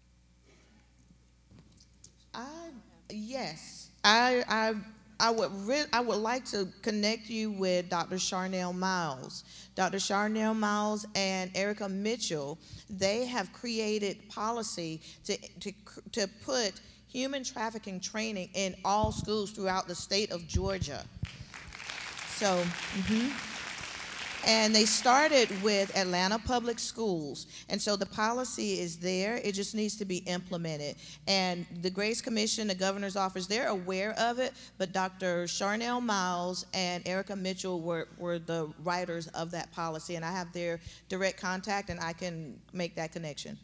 Yes. I would like to connect you with Dr. Charnel Miles. Dr. Charnel Miles and Erica Mitchell, they have created policy to put human trafficking training in all schools throughout the state of Georgia. So, and they started with Atlanta Public Schools. And so the policy is there. It just needs to be implemented. And the Grace Commission, the governor's office, they're aware of it, but Dr. Charnel Miles and Erica Mitchell were the writers of that policy. And I have their direct contact, and I can make that connection.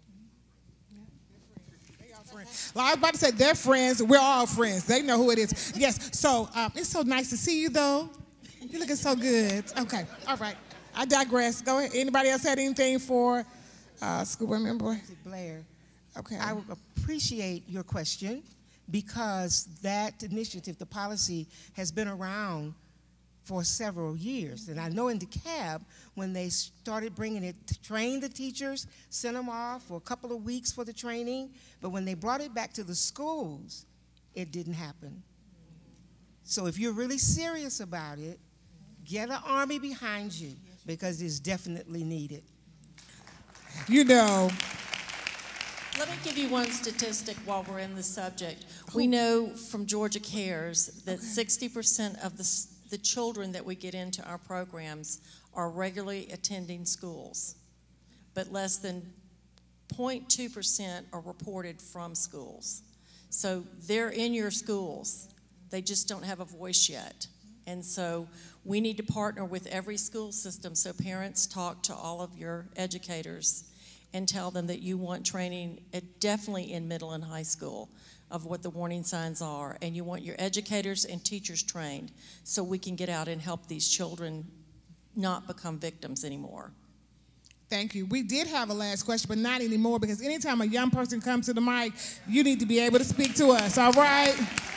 Well, I was about to say they're friends. We're all friends. They know who it is. Yes. So it's so nice to see you, though. You're looking so good. Okay. All right. I digress. Go ahead. Anybody else had anything for school board member? Blair. Okay. I would appreciate your question because that initiative, the policy, has been around for several years. And I know in DeKalb, when they started bringing it to train the teachers, sent them off for a couple of weeks for the training, but when they brought it back to the schools, it didn't happen. So if you're really serious about it, get an army behind you because it's definitely needed. You know. Let me give you one statistic while we're in the subject. We know from Georgia Cares that 60% of the children that we get into our programs are regularly attending schools. but less than 0.2% are reported from schools. So they're in your schools. They just don't have a voice yet. And so we need to partner with every school system, so parents talk to all of your educators and tell them that you want training definitely in middle and high school of what the warning signs are, and you want your educators and teachers trained so we can get out and help these children not become victims anymore. Thank you. We did have a last question, but not anymore, because anytime a young person comes to the mic, you need to be able to speak to us, all right?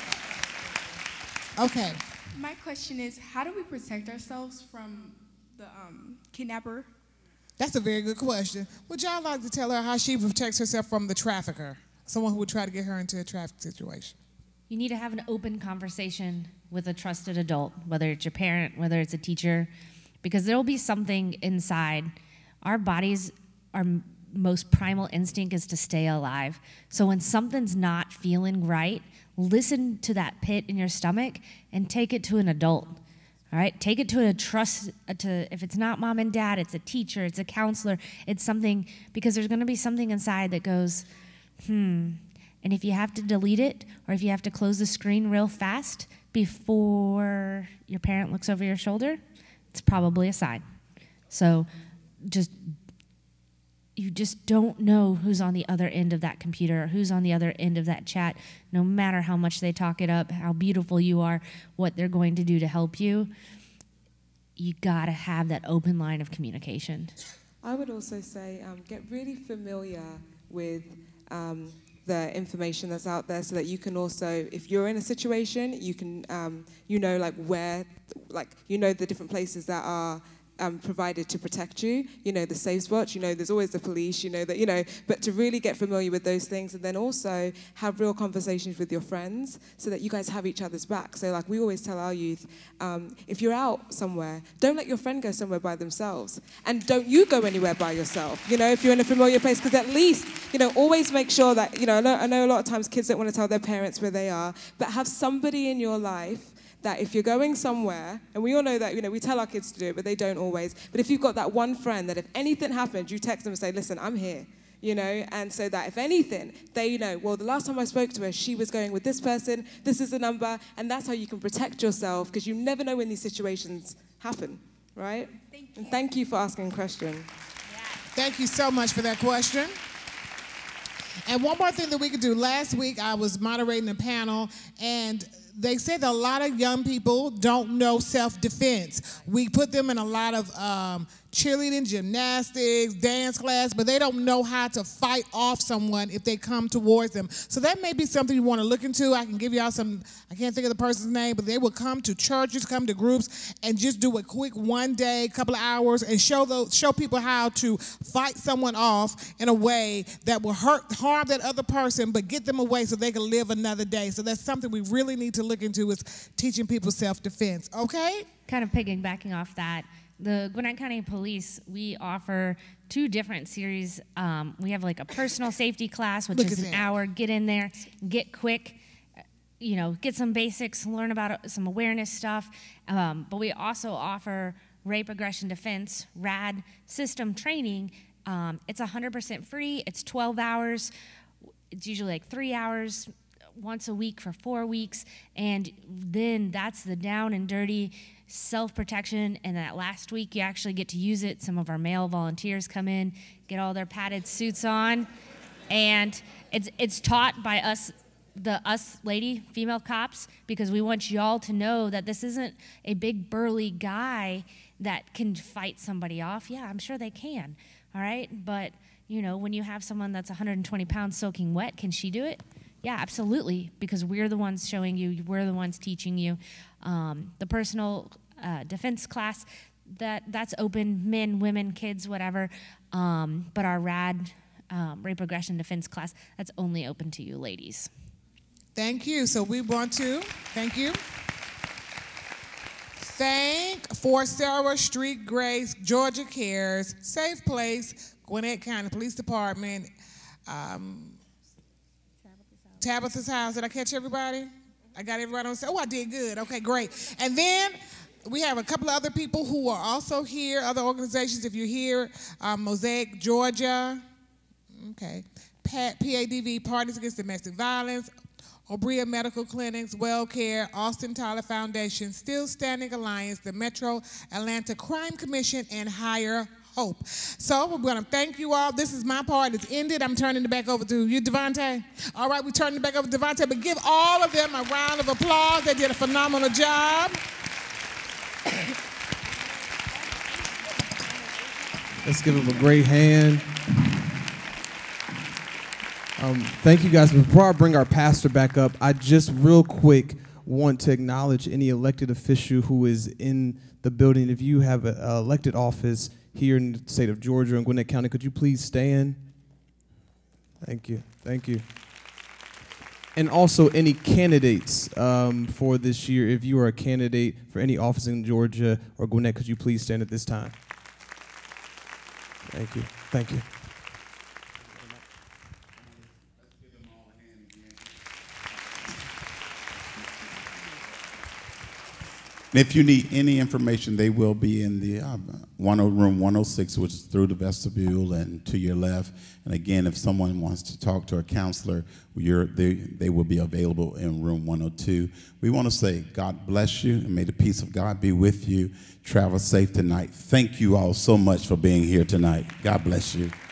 Okay. My question is, how do we protect ourselves from the kidnapper? That's a very good question. Would y'all like to tell her how she protects herself from the trafficker, someone who would try to get her into a traffic situation? You need to have an open conversation with a trusted adult, whether it's your parent, whether it's a teacher, because there will be something inside. Our bodies, our most primal instinct is to stay alive. So when something's not feeling right, listen to that pit in your stomach and take it to an adult. All right, take it to if it's not mom and dad, it's a teacher, it's a counselor, it's something, because there's gonna be something inside that goes, and if you have to delete it, or if you have to close the screen real fast before your parent looks over your shoulder, it's probably a sign. So you just don't know who's on the other end of that computer or who's on the other end of that chat, no matter how much they talk it up, how beautiful you are, what they're going to do to help you. You gotta have that open line of communication. I would also say get really familiar with the information that's out there, so that you can also, if you're in a situation, you can, you know, like where, like, you know, the different places that are provided to protect you, you know, the safe spots, you know, there's always the police, you know, that, you know, but to really get familiar with those things, and then also have real conversations with your friends so that you guys have each other's back. So like we always tell our youth, if you're out somewhere, don't let your friend go somewhere by themselves, and don't you go anywhere by yourself, you know, if you're in a familiar place, because at least, you know, always make sure that, you know, I know a lot of times kids don't want to tell their parents where they are, but have somebody in your life that if you're going somewhere, and we all know that, you know, we tell our kids to do it, but they don't always, but if you've got that one friend that if anything happens, you text them and say, listen, I'm here, you know, and so that if anything, they know, well, the last time I spoke to her, she was going with this person, this is the number, and that's how you can protect yourself, because you never know when these situations happen, right? Thank you. And thank you for asking a question. Yeah. Thank you so much for that question. And one more thing that we could do. Last week, I was moderating a panel, and they said that a lot of young people don't know self-defense. We put them in a lot of cheerleading, gymnastics, dance class, but they don't know how to fight off someone if they come towards them. So that may be something you want to look into. I can give y'all some, I can't think of the person's name, but they will come to churches, come to groups, and just do a quick one day, couple of hours, and show people how to fight someone off in a way that will harm that other person, but get them away so they can live another day. So that's something we really need to look into, is teaching people self-defense, okay? Kind of piggybacking off that, the Gwinnett County Police, we offer 2 different series. We have like a personal safety class, which is an hour. Get in there, get quick, you know, get some basics, learn about some awareness stuff. But we also offer rape, aggression, defense, RAD system training. It's 100% free. It's 12 hours. It's usually like 3 hours once a week for 4 weeks. And then that's the down and dirty self-protection, and that last week you actually get to use it. Some of our male volunteers come in, get all their padded suits on, and it's taught by us lady, female cops, because we want y'all to know that this isn't a big burly guy that can fight somebody off. Yeah, I'm sure they can, all right? But, you know, when you have someone that's 120 pounds soaking wet, can she do it? Yeah, absolutely, because we're the ones showing you, we're the ones teaching you. The personal defense class, that's open, men, women, kids, whatever. But our RAD, rape, aggression, defense class, that's only open to you ladies. Thank you. So we want to, thank you. Thank For Sarah, Street Grace, Georgia Cares, Safe Place, Gwinnett County Police Department, Tabitha's House. Did I catch everybody? I got everybody on. Oh, I did good. Okay, great. And then We have a couple of other people who are also here, other organizations. If you're here, Mosaic, Georgia, okay, PADV, Partners Against Domestic Violence, Obria Medical Clinics, WellCare, Austin Tyler Foundation, Still Standing Alliance, the Metro Atlanta Crime Commission, and Higher Hope. So we're going to thank you all. This is my part. It's ended. I'm turning it back over to you, Devontae. All right, we're turning it back over to Devontae, but give all of them a round of applause. They did a phenomenal job. Let's give them a great hand. Thank you guys. Before I bring our pastor back up, I just real quick want to acknowledge any elected official who is in the building. If you have an elected office here in the state of Georgia and Gwinnett County, could you please stand? Thank you. Thank you. And also any candidates for this year. If you are a candidate for any office in Georgia or Gwinnett, could you please stand at this time? Thank you. Thank you. If you need any information, they will be in the room 106, which is through the vestibule and to your left. And again, if someone wants to talk to a counselor, they will be available in room 102. We want to say God bless you, and may the peace of God be with you. Travel safe tonight. Thank you all so much for being here tonight. God bless you.